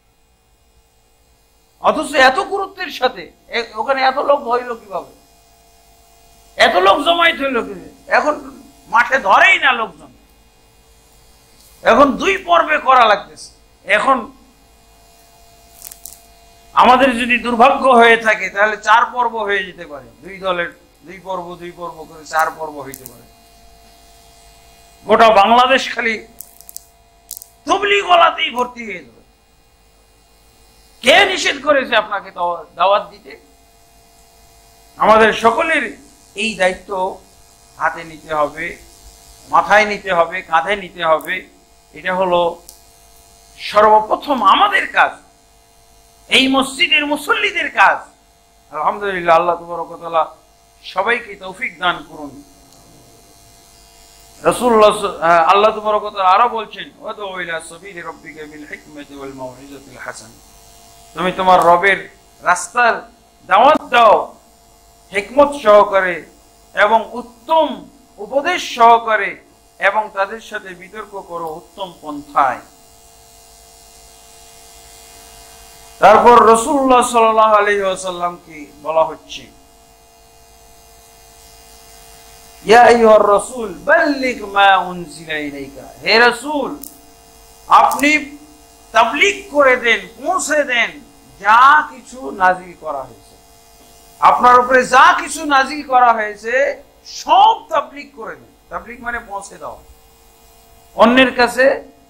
Speaker 1: অথচ এত গুরুত্বের সাথে ওখানে এত লোক হইল কিভাবে? এত লোক জমাইত হইল কিভাবে? এখন মাঠে ধরেই না লোকজন, এখন দুই পর্বে করা লাগতেছে। এখন আমাদের যদি দুর্ভাগ্য হয়ে থাকে তাহলে চার পর্ব হয়ে যেতে পারে, দুই দলের দুই পর্ব দুই পর্ব করে চার পর্ব হইতে পারে। গোটা বাংলাদেশ খালি তবলিগ ওয়ালাতেই ভর্তি হয়ে যাবে। কে নিষেধ করেছে আপনাকে দাওয়াত দিতে? আমাদের সকলের এই দায়িত্ব হাতে নিতে হবে, মাথায় নিতে হবে, কাঁধে নিতে হবে। এটা হলো সর্বপ্রথম আমাদের কাজ, এই মসজিদের মুসল্লিদের কাজ। আলহামদুলিল্লাহ, আল্লাহ তাবারক ওয়া তাআলা সবাইকে তৌফিক দান করুন। রাসূলুল্লাহ আল্লাহ তাবারক ওয়া তাআলা আরো বলছেন, ওয়াদউ ইলা সাবিলি রাব্বিকা বিল হিকমাতি ওয়াল মাউইযাতিল হাসানাহ, তুমি তোমার রবের রাস্তার দাওয়াত দাও হিকমত সহকারে এবং উত্তম উপদেশ সহকারে, এবং তাদের সাথে বিতর্ক করো উত্তম পন্থায়। তারপর রাসূলুল্লাহ সাল্লাল্লাহু আলাইহি ওয়াসাল্লামকে বলা হচ্ছে, ইয়া আইয়ুহার রাসূল বাল্লিগ মা উনজিলা ইলাইকা, হে রাসূল আপনি তাবলীগ করে দেন, পৌঁছে দেন যা কিছু নাজিল করা হয়েছে। আপনার উপরে যা কিছু নাজিল করা হয়েছে সব তাবলীগ করে দেন। তাবলীগ মানে পৌঁছে দাও, অন্যের কাছে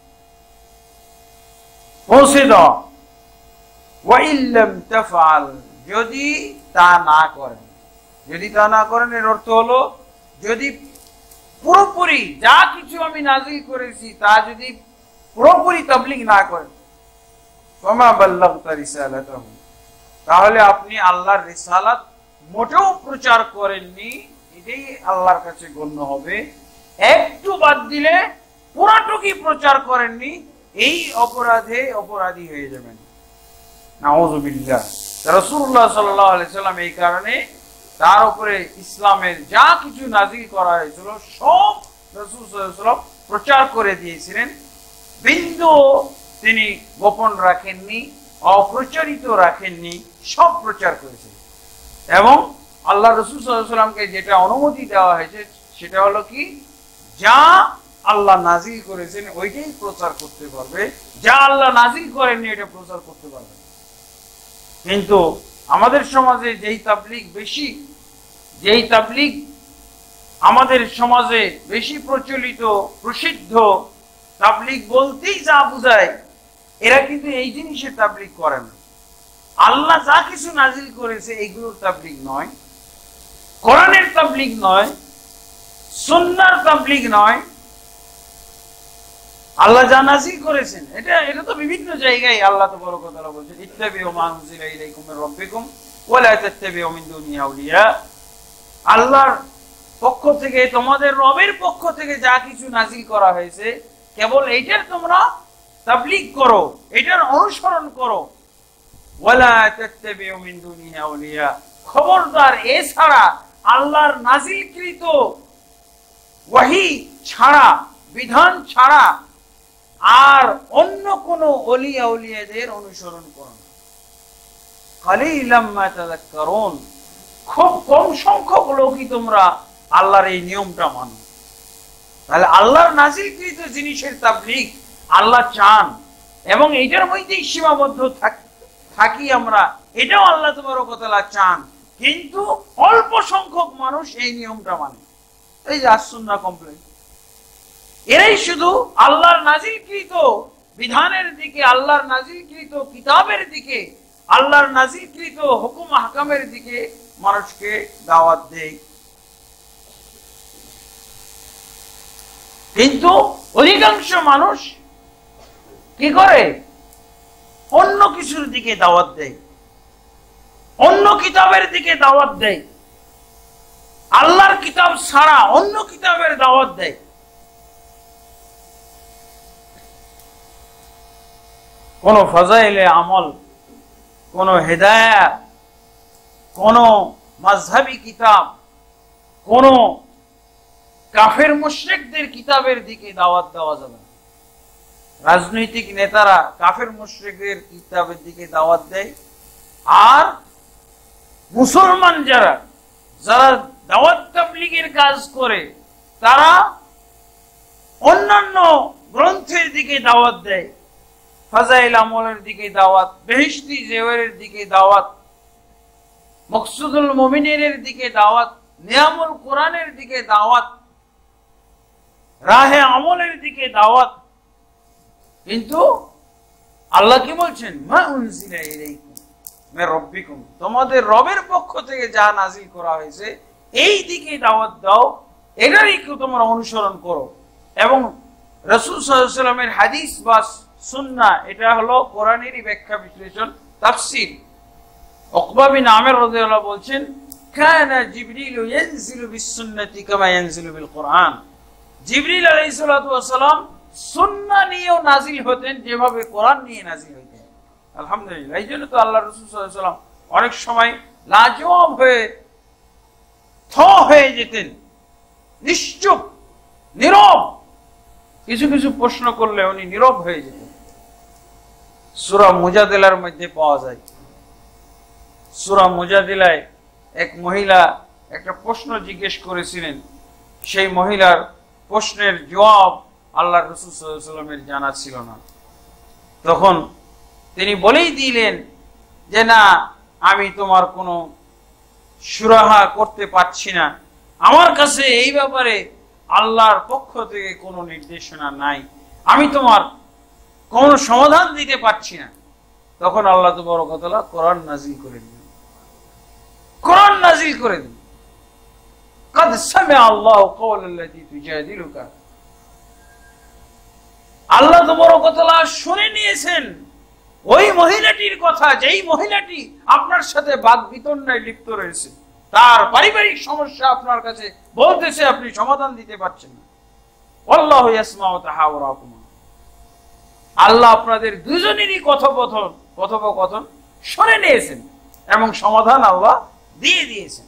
Speaker 1: পৌঁছে দাও। ওয়া ইল্লাম তাফআল, যদি তা না করেন, যদি তা না করেন এর অর্থ হলো যদি পুরোপুরি যা কিছু আমি নাজিল করেছি তা যদি পুরোপুরি তাবলীগ না করেন, ফামা বাল্লাগতা রিসালাতাহু, তাহলে আপনি আল্লাহর রিসালাত মোটেও প্রচার করেননি, এটাই আল্লাহর কাছে গণ্য হবে। একটু বাদ দিলে পুরাটুকি প্রচার করেননি, এই অপরাধে অপরাধী হয়ে যাবেন। নাউযুবিল্লাহ। রাসূলুল্লাহ সাল্লাল্লাহু আলাইহি সাল্লাম এই কারণে তার উপরে ইসলামের যা কিছু নাজিল করা হয়েছিল সব রাসূল সাল্লাল্লাহু আলাইহি সাল্লাম প্রচার করে দিয়েছিলেন, বিন্দু তিনি গোপন রাখেননি, অপ্রচারিত রাখেননি, সব প্রচার করেছেন। এবং আল্লাহ রাসূল সাল্লাল্লাহু আলাইহি সাল্লামকে যেটা অনুমতি দেওয়া হয়েছে সেটা হলো কি, যা আল্লাহ নাজিল করেছেন ওইটাই প্রচার করতে পারবে, যা আল্লাহ নাজিল করেননি এটা প্রচার করতে পারবে। কিন্তু আমাদের সমাজে যেই তাবলীগ বেশি, যেই তাবলীগ আমাদের সমাজে বেশি প্রচলিত প্রসিদ্ধ, তাবলীগ বলতেই যা বোঝায়, এরা কিন্তু এই জিনিসের তাবলীগ করে না। আল্লাহ যা কিছু নাজিল করেছে এইগুলোর তাবলীগ নয়, কোরআনের তাবলীগ নয়, সুন্নাহর তাবলীগ নয়। আল্লাহ যা নাজিল করেছেন এটা এটা তো বিভিন্ন জায়গায় আল্লাহ তাবারক ওয়া তাআলা বলেছেন, ইত্তাবিউ মা উনজিলা ইলাইকুম মির রাব্বিকুম ওয়া লা তাত্তাবিউ মিন দুনিহি আউলিয়া। আল্লাহর পক্ষ থেকে, তোমাদের রবের পক্ষ থেকে যা কিছু নাজিল করা হয়েছে কেবল এইটার তোমরা তাবলীগ করো, এটার অনুসরণ করো। ওয়া লা তাত্তাবিউ মিন দুনিহি আউলিয়া, খবরদার এছাড়া আল্লাহর নাজিলকৃত ওয়াহি ছাড়া, বিধান ছাড়া আর অন্য কোন ওলিয়া উলিয়াদের অনুসরণ করো না। কালিলাম মা তাযাক্কারুন, খুব কম সংখ্যক লোকই তোমরা আল্লাহর এই নিয়মটা মানো। তাহলে আল্লাহর নাজিলকৃত জিনিসের তাবলীগ আল্লাহ চান, এবং এইটার মধ্যেই সীমাবদ্ধ থাকি আমরা, এটাও আল্লাহ তাবারক ওয়া তাআলা চান, কিন্তু অল্প সংখ্যক মানুষ এই নিয়মটা মানে। এই যে আস-সুন্নাহ কমপ্লেক্স, এরাই শুধু আল্লাহর নাজিলকৃত বিধানের দিকে, আল্লাহর নাজিলকৃত কিতাবের দিকে, আল্লাহর নাজিলকৃত হুকুম আহকামের দিকে মানুষকে দাওয়াত দেয়। কিন্তু অধিকাংশ মানুষ কি করে? অন্য কিছুর দিকে দাওয়াত দেয়, অন্য কিতাবের দিকে দাওয়াত দেয়, আল্লাহর কিতাব ছাড়া অন্য কিতাবের দাওয়াত দেয়। কোন ফাজাইলে আমল, কোন হেদায়েত, কোন মাযহাবী কিতাব, কোন কাফের মুশরিকদের কিতাবের দিকে দাওয়াত দেওয়া যাবে না। রাজনৈতিক নেতারা কাফের মুশরিকদের কিতাবের দিকে দাওয়াত দেয়, আর মুসলমান যারা যারা দাওয়াত তাবলীগের কাজ করে তারা অন্যান্য গ্রন্থের দিকে দাওয়াত দেয়, ফাজাইল আমলের দিকে দাওয়াত, বেহেশতি জেওয়ারের দিকে দাওয়াত, মকসুদুল মুমিনের দিকে দাওয়াত, নিয়ামুল কোরআনের দিকে দাওয়াত, রাহে আমলের দিকে দাওয়াত। কিন্তু আল্লাহ কি বলছেন? মা উনজিলা ইলাইকুম মির রাব্বিকুম, তোমাদের রবের পক্ষ থেকে যা নাজিল করা হয়েছে এই দিকে দাওয়াত দাও, এটারই তোমরা অনুসরণ করো। এবং রাসূল সাল্লাল্লাহু আলাইহি ওয়াসাল্লামের হাদিস বা সুন্নাহ, এটা হলো কোরআনেরই ব্যাখ্যা বিশ্লেষণ তাফসীর। উকবা বিন আমির রাদিয়াল্লাহু বলছেন, কানা জিবরিল ইয়ানজিলু বিস-সুন্নতি কামা ইয়ানজিলু বিল কোরআন, জিবরিল আলাইহিস সালাতু ওয়াস সালাম সুন্নাহ নিয়েও নাজিল হতেন যেভাবে কোরআন নিয়ে নাজিল হতেন। আলহামদুলিল্লাহ, এই জন্য তো আল্লাহ রাসূল সাল্লাল্লাহু আলাইহি ওয়াসাল্লাম অনেক সময় লাজবাব হয়ে থ হয়ে যেতেন, নিশ্চুপ, নীরব, কিছু কিছু প্রশ্ন করলে উনি নীরব হয়ে যেতেন। সূরা মুজাদিলার মধ্যে পাওয়া যায়, সূরা মুজাদিলায় এক মহিলা একটা প্রশ্ন জিজ্ঞেস করেছিলেন, সেই মহিলার প্রশ্নের জবাব আল্লাহ রাসূল সাল্লাল্লাহু আলাইহি ওয়াসাল্লামের জানা ছিল না। তখন তিনি বলেই দিলেন যে না, আমি তোমার কোনো সুরাহা করতে পারছি না, আমার কাছে এই ব্যাপারে আল্লাহর পক্ষ থেকে কোনো নির্দেশনা নাই, আমি তোমার কোনো সমাধান দিতে পারছি না। তখন আল্লাহ তাবারক ওয়া তাআলা কোরআন নাজিল করে দিলেন, কোরআন নাজিল করে দিলেন, قد سمع الله قول التي تجادلك, আল্লাহ তাবারক ওয়া তাআলা শুনে নিয়েছেন ওই মহিলাটির কথা, যেই মহিলাটি আপনার সাথে বাদ বিতণ্ডায় লিপ্ত রয়েছে, তার পারিবারিক সমস্যা আপনার কাছে বলতেছে, আপনি সমাধান দিতে পারছেন না। আল্লাহু ইয়াসমাউ তাহাওরাকুমা, আল্লাহ আপনাদের দুজনেরই কথোপকথন কথোপকথন শুনে নিয়েছেন এবং সমাধান আল্লাহ দিয়ে দিয়েছেন।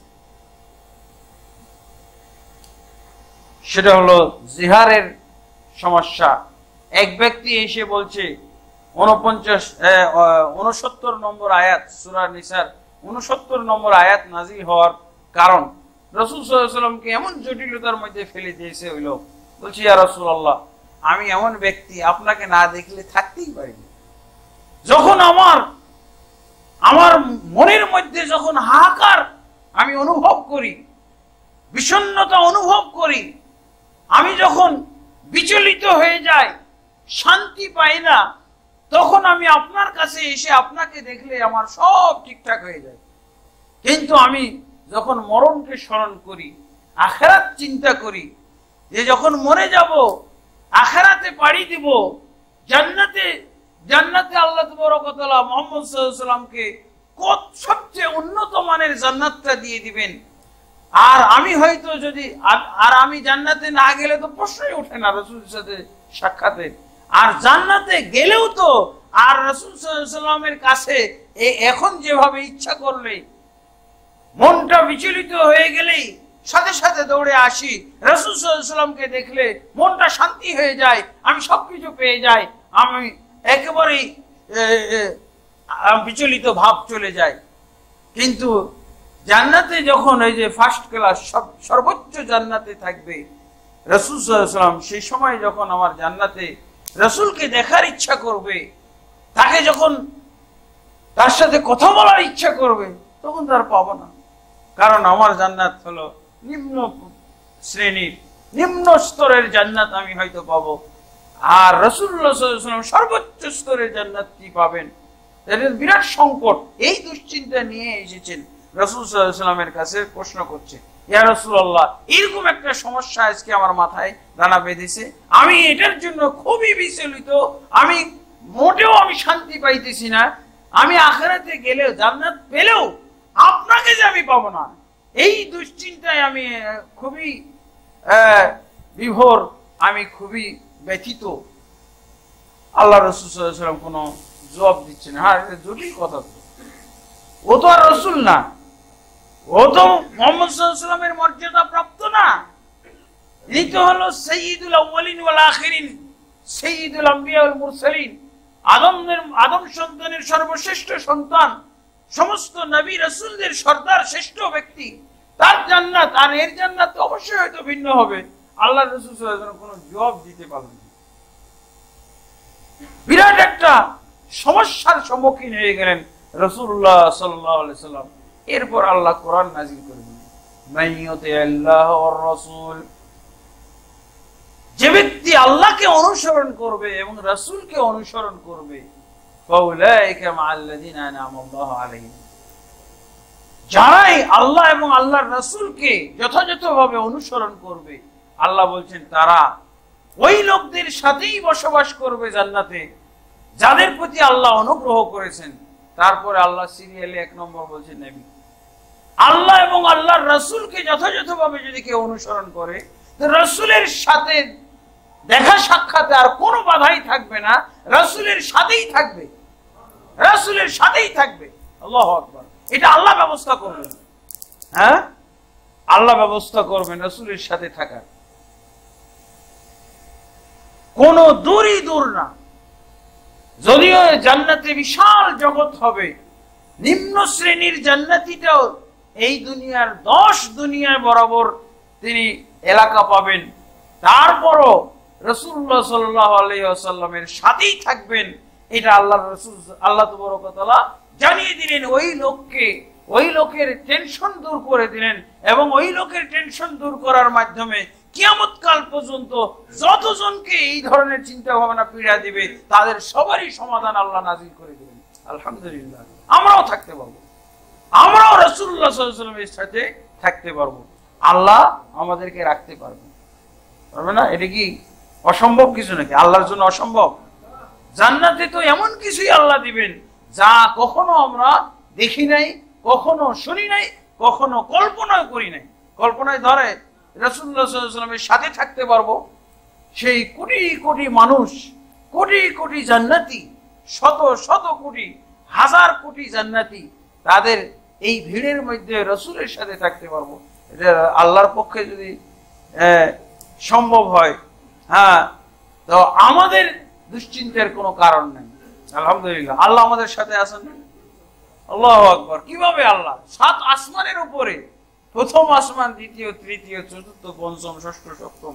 Speaker 1: সেটা হলো জিহারের সমস্যা। এক ব্যক্তি এসে বলছে, উনপঞ্চাশ উনসত্তর নম্বর আয়াত সূরা নিসার উনসত্তর নম্বর আয়াত নাজিল হওয়ার কারণ রাসূল সাল্লাল্লাহু আলাইহি ওয়াসাল্লামকে এমন জটিলতার মধ্যে ফেলে দিয়েছে ওই লোক। বলছি, ইয়া রাসূলুল্লাহ, আমি এমন ব্যক্তি আপনাকে না দেখলে থাকতেই পারি না। যখন আমার আমার মনের মধ্যে যখন হাহাকার আমি অনুভব করি, বিষণ্ণতা অনুভব করি, আমি যখন বিচলিত হয়ে যাই, শান্তি পাই না, তখন আমি আপনার কাছে এসে আপনাকে দেখলে আমার সব ঠিকঠাক হয়ে যায়। কিন্তু আমি যখন মরণকে স্মরণ করি, আখিরাত চিন্তা করি, যে যখন মরে যাব, আখিরাতে পাড়ি দিব, জান্নাতে জান্নাতে আল্লাহ তাবারক ওয়া তাআলা মুহাম্মদ সাল্লাল্লাহু আলাইহি ওয়াসাল্লামকে কত সবচেয়ে উন্নত মানের জান্নাতটা দিয়ে দিবেন, আর আমি হয়তো যদি আর আমি জান্নাতে না গেলে তো প্রশ্নই ওঠে না রাসূলের সাথে সাক্ষাতে, আর জান্নাতে গেলেও তো আর রাসূল সাল্লাল্লাহু আলাইহি ওয়াসাল্লামের কাছে এখন যেভাবে ইচ্ছা করলে, মনটা বিচলিত হয়ে গেলেই
Speaker 2: সাথে সাথে দৌড়ে আসি, রাসূল সাল্লাল্লাহু আলাইহি ওয়াসাল্লামকে দেখলে মনটা শান্তি হয়ে যায়, আমি সবকিছু পেয়ে যাই, আমি একেবারেই বিচলিত ভাব চলে যায়। কিন্তু জান্নাতে যখন এই যে ফার্স্ট ক্লাস সর্বোচ্চ জান্নাতে থাকবে রাসূল সাল্লাল্লাহু আলাইহি ওয়াসাল্লাম, সেই সময় যখন আমার জান্নাতে রাসূলকে দেখার ইচ্ছা করবে, তাকে যখন তার সাথে কথা বলার ইচ্ছা করবে, তখন তার পাবো না। কারণ আমার জান্নাত হলো নিম্ন শ্রেণীর, নিম্ন স্তরের জান্নাত আমি হয়তো পাবো, আর রাসূলুল্লাহ সাল্লাল্লাহু আলাইহি ওয়াসাল্লাম সর্বোচ্চ স্তরের জান্নাত কি পাবেন। এটা বিরাট সংকট। এই দুশ্চিন্তা নিয়ে এসেছেন রাসূল সাল্লাল্লাহু আলাইহি ওয়াসাল্লামের কাছে, প্রশ্ন করছে, ইয়া রাসূলুল্লাহ, এরকম একটা সমস্যা আজকে আমার মাথায় দানা বেঁধেছে, আমি এটার জন্য খুবই বিচলিত, আমি মোটেও আমি শান্তি পাইতেছি না, আমি আখিরাতে গেলেও জান্নাত পেলেও আপনাকে যে আমি পাবো না, এই দুশ্চিন্তায় আমি খুবই বিভোর, আমি খুবই ব্যথিত। আল্লাহ রাসূল সাল্লাল্লাহু আলাইহি ওয়াসাল্লাম কোনো জবাব দিচ্ছেন। হ্যাঁ, জটিল কথা তো, ও তো আর রাসূল না, ও তো মুহাম্মদ সাল্লাল্লাহু আলাইহি ওয়াসাল্লামের মর্যাদা প্রাপ্ত না, ইনি তো হলো সাইয়্যিদুল আউয়ালিন ওয়াল আখিরিন, সাইয়্যিদুল আম্বিয়া ওয়াল মুরসালিন, আদমের আদম সন্তানের সর্বশ্রেষ্ঠ সন্তান, সমস্ত নবী রাসূলদের সর্দার, শ্রেষ্ঠ ব্যক্তি, তার জান্নাত আর এর জান্নাত অবশ্যই হয়তো ভিন্ন হবে। আল্লাহ রাসূল সাল্লাল্লাহু আলাইহি ওয়াসাল্লাম কোনো জবাব দিতে পারলেন না, বিরাট একটা সমস্যার সম্মুখীন হয়ে গেলেন রাসূলুল্লাহ সাল্লাল্লাহু আলাইহি ওয়াসাল্লাম। এরপর আল্লাহ কোরআন নাযিল করে দিলেন, মাইয়ুতি আল্লাহ ওয়ার রাসূল, যে ব্যক্তি আল্লাহকে অনুসরণ করবে এবং রাসূলকে অনুসরণ করবে, ফাউলাইকা মাআল্লাযিনা আনআমাল্লাহু আলাইহিম, যারাই আল্লাহ এবং আল্লাহর রাসূলকে যথাযথভাবে অনুসরণ করবে, আল্লাহ বলছেন তারা ওই লোকদের সাথেই বসবাস করবে জান্নাতে যাদের প্রতি আল্লাহ অনুগ্রহ করেছেন। তারপরে আল্লাহ সিরিয়ালে এক নম্বর বলছেন নবী, আল্লাহ এবং আল্লাহর রাসূলকে যথাযথভাবে যদি কেউ অনুসরণ করে, তো রাসূলের সাথে দেখা সাক্ষাতে আর কোনো বাধাই থাকবে না, রাসূলের সাথেই থাকবে, রাসূলের সাথেই থাকবে। আল্লাহু আকবার। এটা আল্লাহ ব্যবস্থা করবেন, হ্যাঁ, আল্লাহ ব্যবস্থা করবেন রাসূলের সাথে থাকার। কোন দূরই দূর না, যদিও জান্নাতে বিশাল জগৎ হবে, নিম্ন শ্রেণীর জান্নাতীটাও এই দুনিয়ার দশ দুনিয়ার বরাবর তিনি এলাকা পাবেন, তারপরও রাসূলুল্লাহ সাল্লাল্লাহু আলাইহি ওয়াসাল্লামের সাথেই থাকবেন। এটা আল্লাহর রাসূল আল্লাহ তাবারক ওয়া তাআলা জানিয়ে দিলেন, ওই লোককে, ওই লোকের টেনশন দূর করে দিলেন, এবং ওই লোকের টেনশন দূর করার মাধ্যমে কিয়ামত কাল পর্যন্ত যতজনকে এই ধরনের চিন্তা ভাবনা পীড়া দিবে, তাদের সবারই সমাধান আল্লাহ নাযিল করে দিবেন। আলহামদুলিল্লাহ, আমরাও থাকতে পারবো, আমরাও রাসূলুল্লাহ সাল্লাল্লাহু আলাইহি ওয়াসাল্লামের সাথে থাকতে পারবো, আল্লাহ আমাদেরকে রাখতে পারবে পারবে না। এটা কি অসম্ভব কিছু নাকি? আল্লাহর জন্য অসম্ভব? জান্নাতে তো এমন কিছুই আল্লাহ দিবেন যা কখনো আমরা দেখি নাই, কখনো শুনি নাই, কখনো কল্পনাও করি নাই। কল্পনায় ধরে রাসূলুল্লাহ সাল্লাল্লাহু আলাইহি ওয়াসাল্লামের সাথে থাকতে পারবো, সেই কোটি কোটি মানুষ, কোটি কোটি জান্নাতি, শত শত কোটি, হাজার কোটি জান্নাতি, তাদের এই ভিড়ের মধ্যে রাসূলের সাথে থাকতে পারবো। এটা আল্লাহর পক্ষে যদি সম্ভব হয়, হ্যাঁ, তো আমাদের দুশ্চিন্তার কোনো কারণ নেই। আলহামদুলিল্লাহ, আল্লাহ আমাদের সাথে আছেন। আল্লাহু আকবার। কিভাবে আল্লাহ সাত আসমানের উপরে, প্রথম আসমান, দ্বিতীয়, তৃতীয়, চতুর্থ, পঞ্চম, ষষ্ঠ, সপ্তম,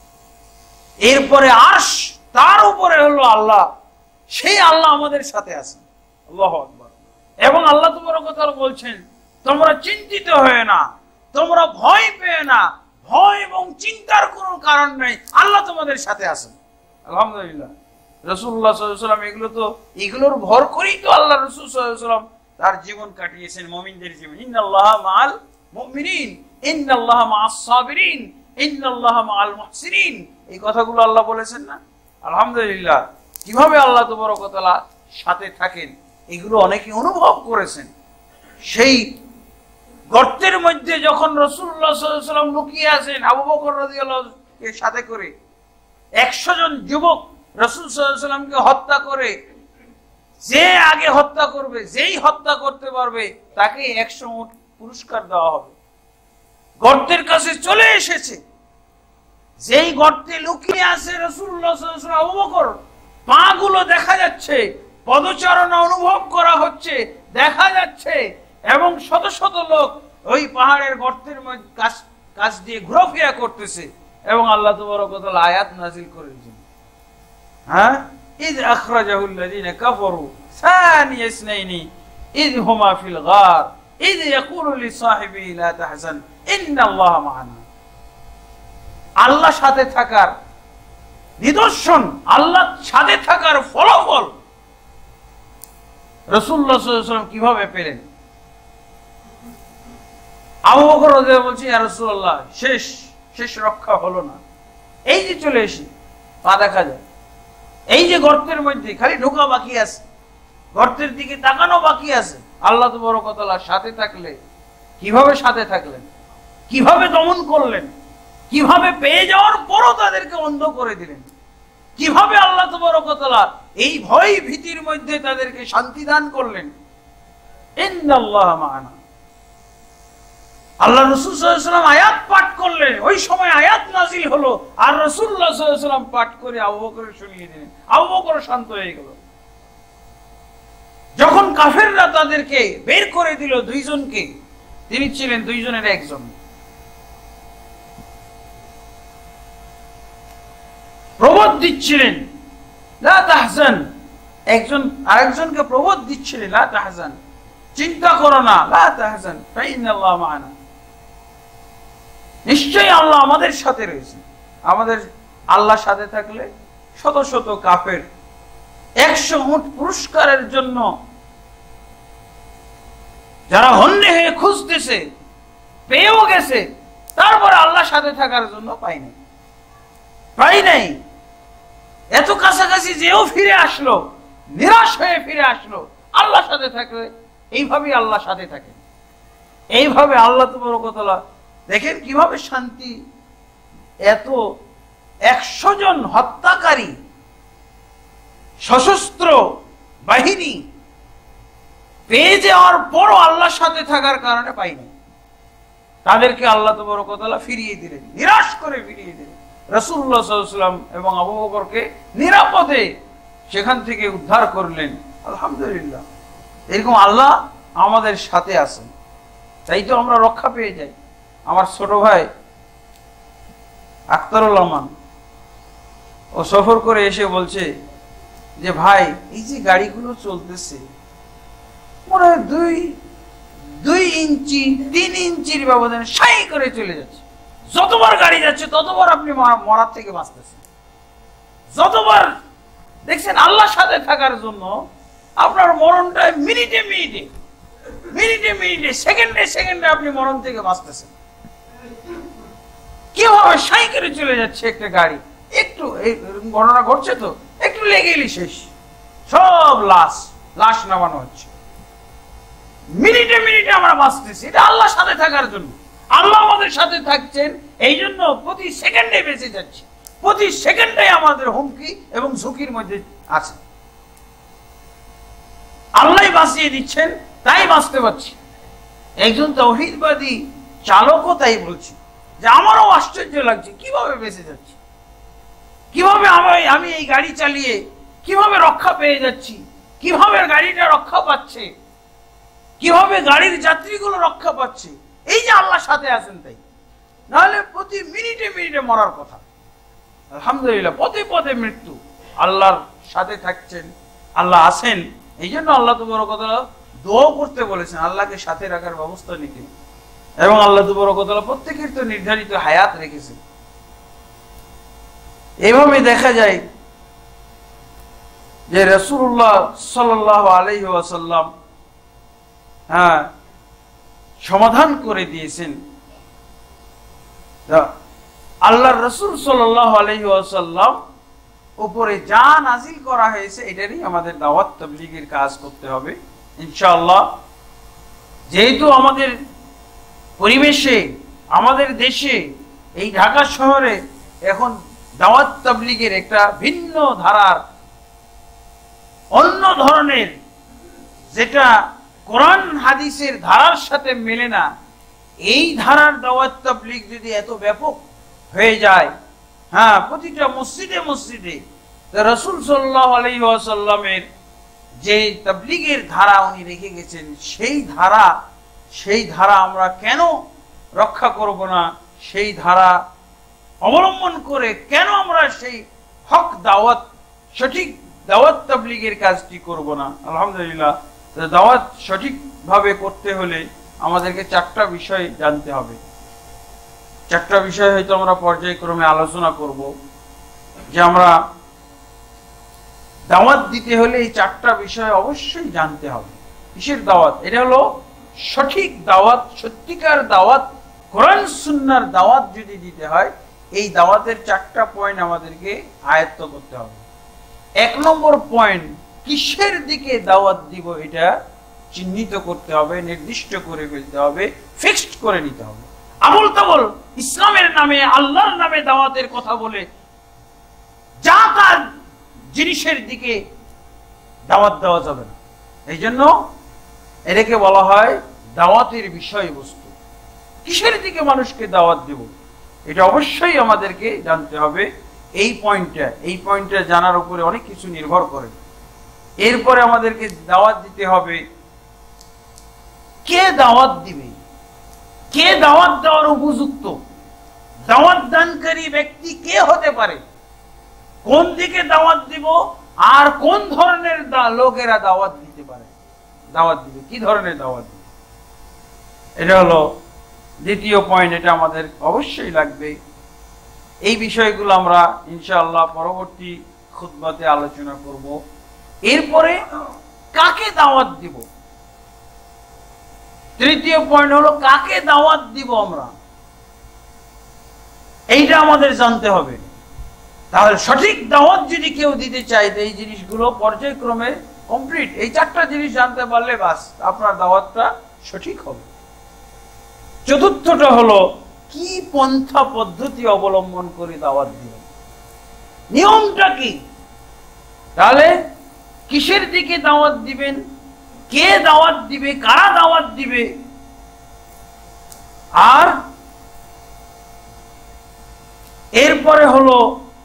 Speaker 2: এরপরে আরশ, তার উপরে হলো আল্লাহ, সেই আল্লাহ আমাদের সাথে আছেন। আল্লাহু আকবার। এবং আল্লাহ তাবারক ওয়া তাআলা বলছেন, তোমরা চিন্তিত হয়ে না, তোমরা ভয় পেয়ে না, ভয় এবং চিন্তার কোনো কারণ নেই, আল্লাহ তোমাদের সাথে আছেন। আলহামদুলিল্লাহ। রাসূলুল্লাহ সাল্লাল্লাহু আলাইহি ওয়াসাল্লাম এগুলো তো, এগুলোর ভর করেই তো আল্লাহ রাসূল সাল্লাল্লাহু আলাইহি ওয়াসাল্লাম তার জীবন কাটিয়েছেন, মুমিনদের জীবন। ইন্নাল্লাহা মাআল মুমিনিন, ইন্নাল্লাহা মাআস সাবিরিন, ইন্নাল্লাহা মাআল মুহসিনিন, এই কথাগুলো আল্লাহ বলেছেন না? আলহামদুলিল্লাহ। কিভাবে আল্লাহ তাবারক ওয়া তাআলা সাথে থাকেন, এগুলো অনেকে অনুভব করেছেন। সেই গর্তের মধ্যে যখন রাসূলুল্লাহ সাল্লাল্লাহু আলাইহি ওয়াসাল্লাম লুকিয়ে আছেন, আবু বকর রাদিয়াল্লাহু আনহু সাথে করে একশো জন যুবক রাসূল সাল্লাল্লাহু আলাইহি ওয়াসাল্লামকে হত্যা করে, যে আগে হত্যা করবে, যেই হত্যা করতে পারবে, তাকে একশো উট পুরস্কার দেওয়া হবে। গর্তের কাছে চলে এসেছে। যেই গর্তে লুকিয়ে আছে রাসূলুল্লাহ সাল্লাল্লাহু আলাইহি ওয়াসাল্লাম, আবু বকর, পা গুলো দেখা যাচ্ছে, পদচারণা অনুভব করা হচ্ছে, দেখা যাচ্ছে, এবং শত শত লোক ওই পাহাড়ের গর্তের মধ্যে কাছ কাছ দিয়ে ঘোরাফেরা করতেছে। এবং আল্লাহ তাবারক ওয়া তাআলা আয়াত নাযিল করেছেন, হ্যাঁ, ইয আখরাজাহুল্লাযীনা কাফারু সানি ইসনাইনি ইয হুমা ফিল গার ইয ইয়াকুলু লিসাহিবিহি লা তাহজান ইন্নাল্লাহা মা'ানা। আল্লাহ সাথে থাকার নিদর্শন, আল্লাহ সাথে থাকার ফলাফল রাসূলুল্লাহ সাল্লাল্লাহু আলাইহি ওয়াসাল্লাম কিভাবে পেলেন? আবু বকর রাদিয়াল্লাহু আনহু বলছে, ইয়া রাসূলুল্লাহ, শেষ শেষ রক্ষা হলো না। এই যে চলে এসে পা দেখা যায়, এই যে গর্তের মধ্যে খালি ঢোকা বাকি আছে, গর্তের দিকে তাকানো বাকি আছে। আল্লাহ তাবারক ওয়া তাআলা সাথে থাকলে কিভাবে সাথে থাকলেন, কিভাবে দমন করলেন, কিভাবে পেয়ে যাওয়ার পরও তাদেরকে অন্ধ করে দিলেন, কিভাবে আল্লাহ তাবারক ওয়া তাআলা এই ভয় ভীতির মধ্যে তাদেরকে শান্তি দান করলেন। ইন্নাল্লাহা মা'ানা। আল্লাহ রাসূল সাল্লাল্লাহু আলাইহি ওয়াসাল্লাম আয়াত পাঠ করলেন, ওই সময় আয়াত নাযিল হলো, আর রাসূলুল্লাহ সাল্লাল্লাহু আলাইহি ওয়াসাল্লাম পাঠ করে আবু বকরের শুনিয়ে দিলেন। আবু বকর শান্ত হয়ে গেল। যখন কাফেররা তাদেরকে বের করে দিল দুইজনকে, তিনি ছিলেন দুইজনের একজন, প্রবোধ দিচ্ছিলেন লা তাহজান, একজন আরেকজনকে প্রবোধ দিচ্ছিলেন লা তাহজান, চিন্তা করো না, লা তাহজান ফাইন্নাল্লাহা মা'ানা, নিশ্চয়ই আল্লাহ আমাদের সাথে রয়েছে। আমাদের আল্লাহর সাথে থাকলে শত শত কাফের একশো উট পুরস্কারের জন্য যারা হন্যে হয়ে খুঁজতেছে, পেয়েও গেছে, তারপরে আল্লাহর সাথে থাকার জন্য পাই নাই পাই নাই এত কাছাকাছি যেও ফিরে আসলো, নিরাশ হয়ে ফিরে আসলো। আল্লাহর সাথে থাকলে এইভাবেই আল্লাহর সাথে থাকে, এইভাবে আল্লাহ তাবারক ওয়া তাআলা দেখেন কিভাবে শান্তি। এত একশো জন হত্যাকারী সশস্ত্র বাহিনী পেয়ে যাওয়ার পরও আল্লাহর সাথে থাকার কারণে পাইনি, তাদেরকে আল্লাহ তাবারক ওয়া তাআলা ফিরিয়ে দিলেন, নিরাশ করে ফিরিয়ে দিলেন। রাসূলুল্লাহ সাল্লাল্লাহু আলাইহি ওয়াসাল্লাম এবং আবু বকরকে নিরাপদে সেখান থেকে উদ্ধার করলেন। আলহামদুলিল্লাহ, এরকম আল্লাহ আমাদের সাথে আছেন, তাই তো আমরা রক্ষা পেয়ে যাই। আমার ছোট ভাই আখতারুল আমান, ও সফর করে এসে বলছে যে ভাই, এই যে গাড়িগুলো চলতেছে মনে হয় দুই দুই ইঞ্চি তিন ইঞ্চির ব্যবধানে সাই করে চলে যাচ্ছে, যতবার গাড়ি যাচ্ছে ততবার আপনি মরার থেকে বাঁচতেছেন। যতবার দেখছেন আল্লাহর সাথে থাকার জন্য আপনার মরণটা মিনিটে মিনিটে মিনিটে মিনিটে সেকেন্ডে সেকেন্ডে আপনি মরণ থেকে বাঁচতেছেন। কিভাবে সাই করে চলে যাচ্ছে একটা গাড়ি, একটু ঘটনা ঘটছে তো একটু লেগে গেলি শেষ, সব লাশ লাশ নামানো হচ্ছে। মিনিটে মিনিটে আমরা বাঁচতেছি, এটা আল্লাহর সাথে থাকার জন্য। আল্লাহ আমাদের সাথে থাকছেন, এই জন্য প্রতি সেকেন্ডে বেঁচে যাচ্ছে, প্রতি সেকেন্ডে আমাদের হুমকি এবং ঝুঁকির মধ্যে আছে। আল্লাহ বাঁচিয়ে দিচ্ছেন, তাই বাঁচতে পারছি। একজন তাওহীদবাদী চালকও তাই বলছে যে আমারও আশ্চর্য লাগছে কিভাবে বেঁচে যাচ্ছে, কিভাবে আমি এই গাড়ি চালিয়ে কিভাবে রক্ষা পেয়ে যাচ্ছি, কিভাবে গাড়িটা রক্ষা পাচ্ছে, কিভাবে গাড়ির যাত্রীগুলো রক্ষা পাচ্ছে। এই যে আল্লাহ সাথে আছেন, তাই নাহলে প্রতি মিনিটে মিনিটে মরার কথা। আলহামদুলিল্লাহ, পথে পথে মৃত্যু। আল্লাহর সাথে থাকছেন, আল্লাহ আছেন, এই জন্য আল্লাহ তাবারক ওয়া তাআলা দোয়া করতে বলেছেন, আল্লাহকে সাথে রাখার ব্যবস্থা নিতে। এবং আল্লাহ তাবারক ওয়া তাআলা প্রত্যেকের তো নির্ধারিত হায়াত রেখেছেন। এইভাবে দেখা যায় যে রাসূলুল্লাহ সাল্লাল্লাহু আলাইহি ওয়াসাল্লাম হ্যাঁ সমাধান করে দিয়েছেন। আল্লাহর রাসূল সাল্লাল্লাহু আলাইহি ওয়াসাল্লাম উপরে যা নাজিল করা হয়েছে এটারই আমাদের দাওয়াত তাবলীগের কাজ করতে হবে ইনশাআল্লাহ। যেহেতু আমাদের পরিবেশে, আমাদের দেশে, এই ঢাকা শহরে এখন দাওয়াত তাবলীগের একটা ভিন্ন ধারার, অন্য ধরনের, যেটা কোরআন হাদিসের ধারার সাথে মেলে না, এই ধারার দাওয়াত তাবলীগ যদি এত ব্যাপক হয়ে যায়, হ্যাঁ, প্রতিটা মসজিদে মসজিদে, তো রাসূল সাল্লাল্লাহু আলাইহি ওয়াসাল্লামের যে তাবলীগের ধারা উনি রেখে গেছেন, সেই ধারা সেই ধারা আমরা কেন রক্ষা করব না? সেই ধারা অবলম্বন করে কেন আমরা সেই হক দাওয়াত, সঠিক দাওয়াত তাবলীগের কাজটি করব না? আলহামদুলিল্লাহ, দাওয়াত সঠিকভাবে করতে হলে আমাদেরকে চারটা বিষয় জানতে হবে। চারটা বিষয় হয়তো আমরা পর্যায়ক্রমে আলোচনা করব, যে আমরা দাওয়াত দিতে হলে এই চারটা বিষয় অবশ্যই জানতে হবে। কিসের দাওয়াত? এটা হলো সঠিক দাওয়াত, সত্যিকার দাওয়াত, কোরআন সুন্নাহর দাওয়াত যদি দিতে হয়, এই দাওয়াতের চারটা পয়েন্ট আমাদেরকে আয়ত্ত করতে হবে। এক নম্বর পয়েন্ট, কিসের দিকে দাওয়াত দিব এটা চিহ্নিত করতে হবে, নির্দিষ্ট করে ফেলতে হবে, ফিক্সড করে নিতে হবে। আবল তাবল ইসলামের নামে, আল্লাহর নামে দাওয়াতের কথা বলে যা তার জিনিসের দিকে দাওয়াত দেওয়া যাবে না। এই জন্য এটাকে বলা হয় দাওয়াতের বিষয়বস্তু। কিসের দিকে মানুষকে দাওয়াত দেব, এটা অবশ্যই আমাদেরকে জানতে হবে। এই পয়েন্টটা এই পয়েন্টটা জানার উপরে অনেক কিছু নির্ভর করে। এরপরে আমাদেরকে দাওয়াত দিতে হবে, কে দাওয়াত দিবে, কে দাওয়াত দেওয়ার উপযুক্ত, দাওয়াত দানকারী ব্যক্তি কে হতে পারে, কোন দিকে দাওয়াত দিব, আর কোন ধরনের লোকেরা দাওয়াত দিতে পারে, দাওয়াত দিবে, কি ধরনের দাওয়াত দিবে, এটা হলো দ্বিতীয় পয়েন্ট। এটা আমাদের অবশ্যই লাগবে। এই বিষয়গুলো আমরা ইনশাআল্লাহ পরবর্তী খুতবাতে আলোচনা করব। এরপরে কাকে দাওয়াত দিব, তৃতীয় পয়েন্ট হলো কাকে দাওয়াত দিব আমরা, এইটা আমাদের জানতে হবে। তাহলে সঠিক দাওয়াত যদি কেউ দিতে চায়, এই জিনিসগুলো পর্যায়ক্রমে কমপ্লিট, এই চারটা জিনিস জানতে পারলে বাস আপনার দাওয়াতটা সঠিক হবে। চতুর্থটা হলো কি পন্থা পদ্ধতি অবলম্বন করে দাওয়াত দিবেন, নিয়মটা কি। তাহলে কিসের দিকে দাওয়াত দিবেন, কে দাওয়াত দিবে, কারা দাওয়াত দিবে, আর এরপরে হলো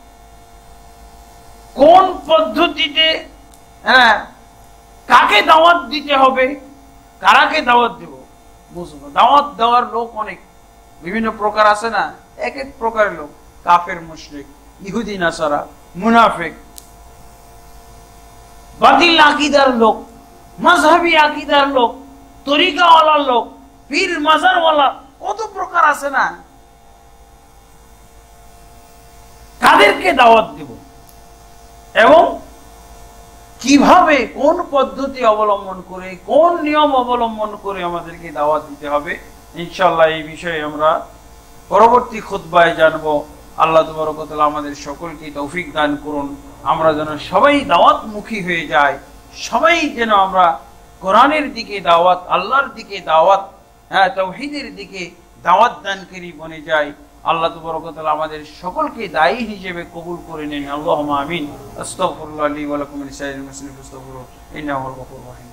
Speaker 2: কোন পদ্ধতিতে, হ্যাঁ, কাকে দাওয়াত দিতে হবে, কারাকে দাওয়াত দেব। বুঝলো, দাওয়াত দেওয়ার লোক অনেক বিভিন্ন প্রকার আছে না, এক এক প্রকারের লোক, কাফের, মুশরিক, ইহুদি, নাসারা, মুনাফিক, বাতিল আকীদার লোক, মাযহাবী আকীদার লোক, তরিকাওয়ালার লোক, পীর মাজারওয়ালা, কত প্রকার আছে না। কাদেরকে দাওয়াত দেব এবং কিভাবে, কোন পদ্ধতি অবলম্বন করে, কোন নিয়ম অবলম্বন করে আমাদেরকে দাওয়াত দিতে হবে, ইনশাআল্লাহ এই বিষয়ে আমরা পরবর্তী খুতবায় জানবো। আল্লাহ তাবারক ওয়া তাআলা আমাদের সকলকে তৌফিক দান করুন, আমরা যেন সবাই দাওয়াতমুখী হয়ে যাই, সবাই যেন আমরা কোরআনের দিকে দাওয়াত, আল্লাহর দিকে দাওয়াত, হ্যাঁ, তাওহীদের দিকে দাওয়াত দানকারী বনে যাই। আল্লাহ তাবারক ওয়া তাআলা আমাদের সকলকে দায়ী হিসেবে কবুল করে নেন। আল্লাহুম্মা আমিন। আস্তাগফিরুল্লাহ লি ওয়া লাকুম ওয়া লিসাইরিল মুসলিমিন ফাস্তাগফিরুহু ইন্নাহু হুয়াল গফুরুর রহিম।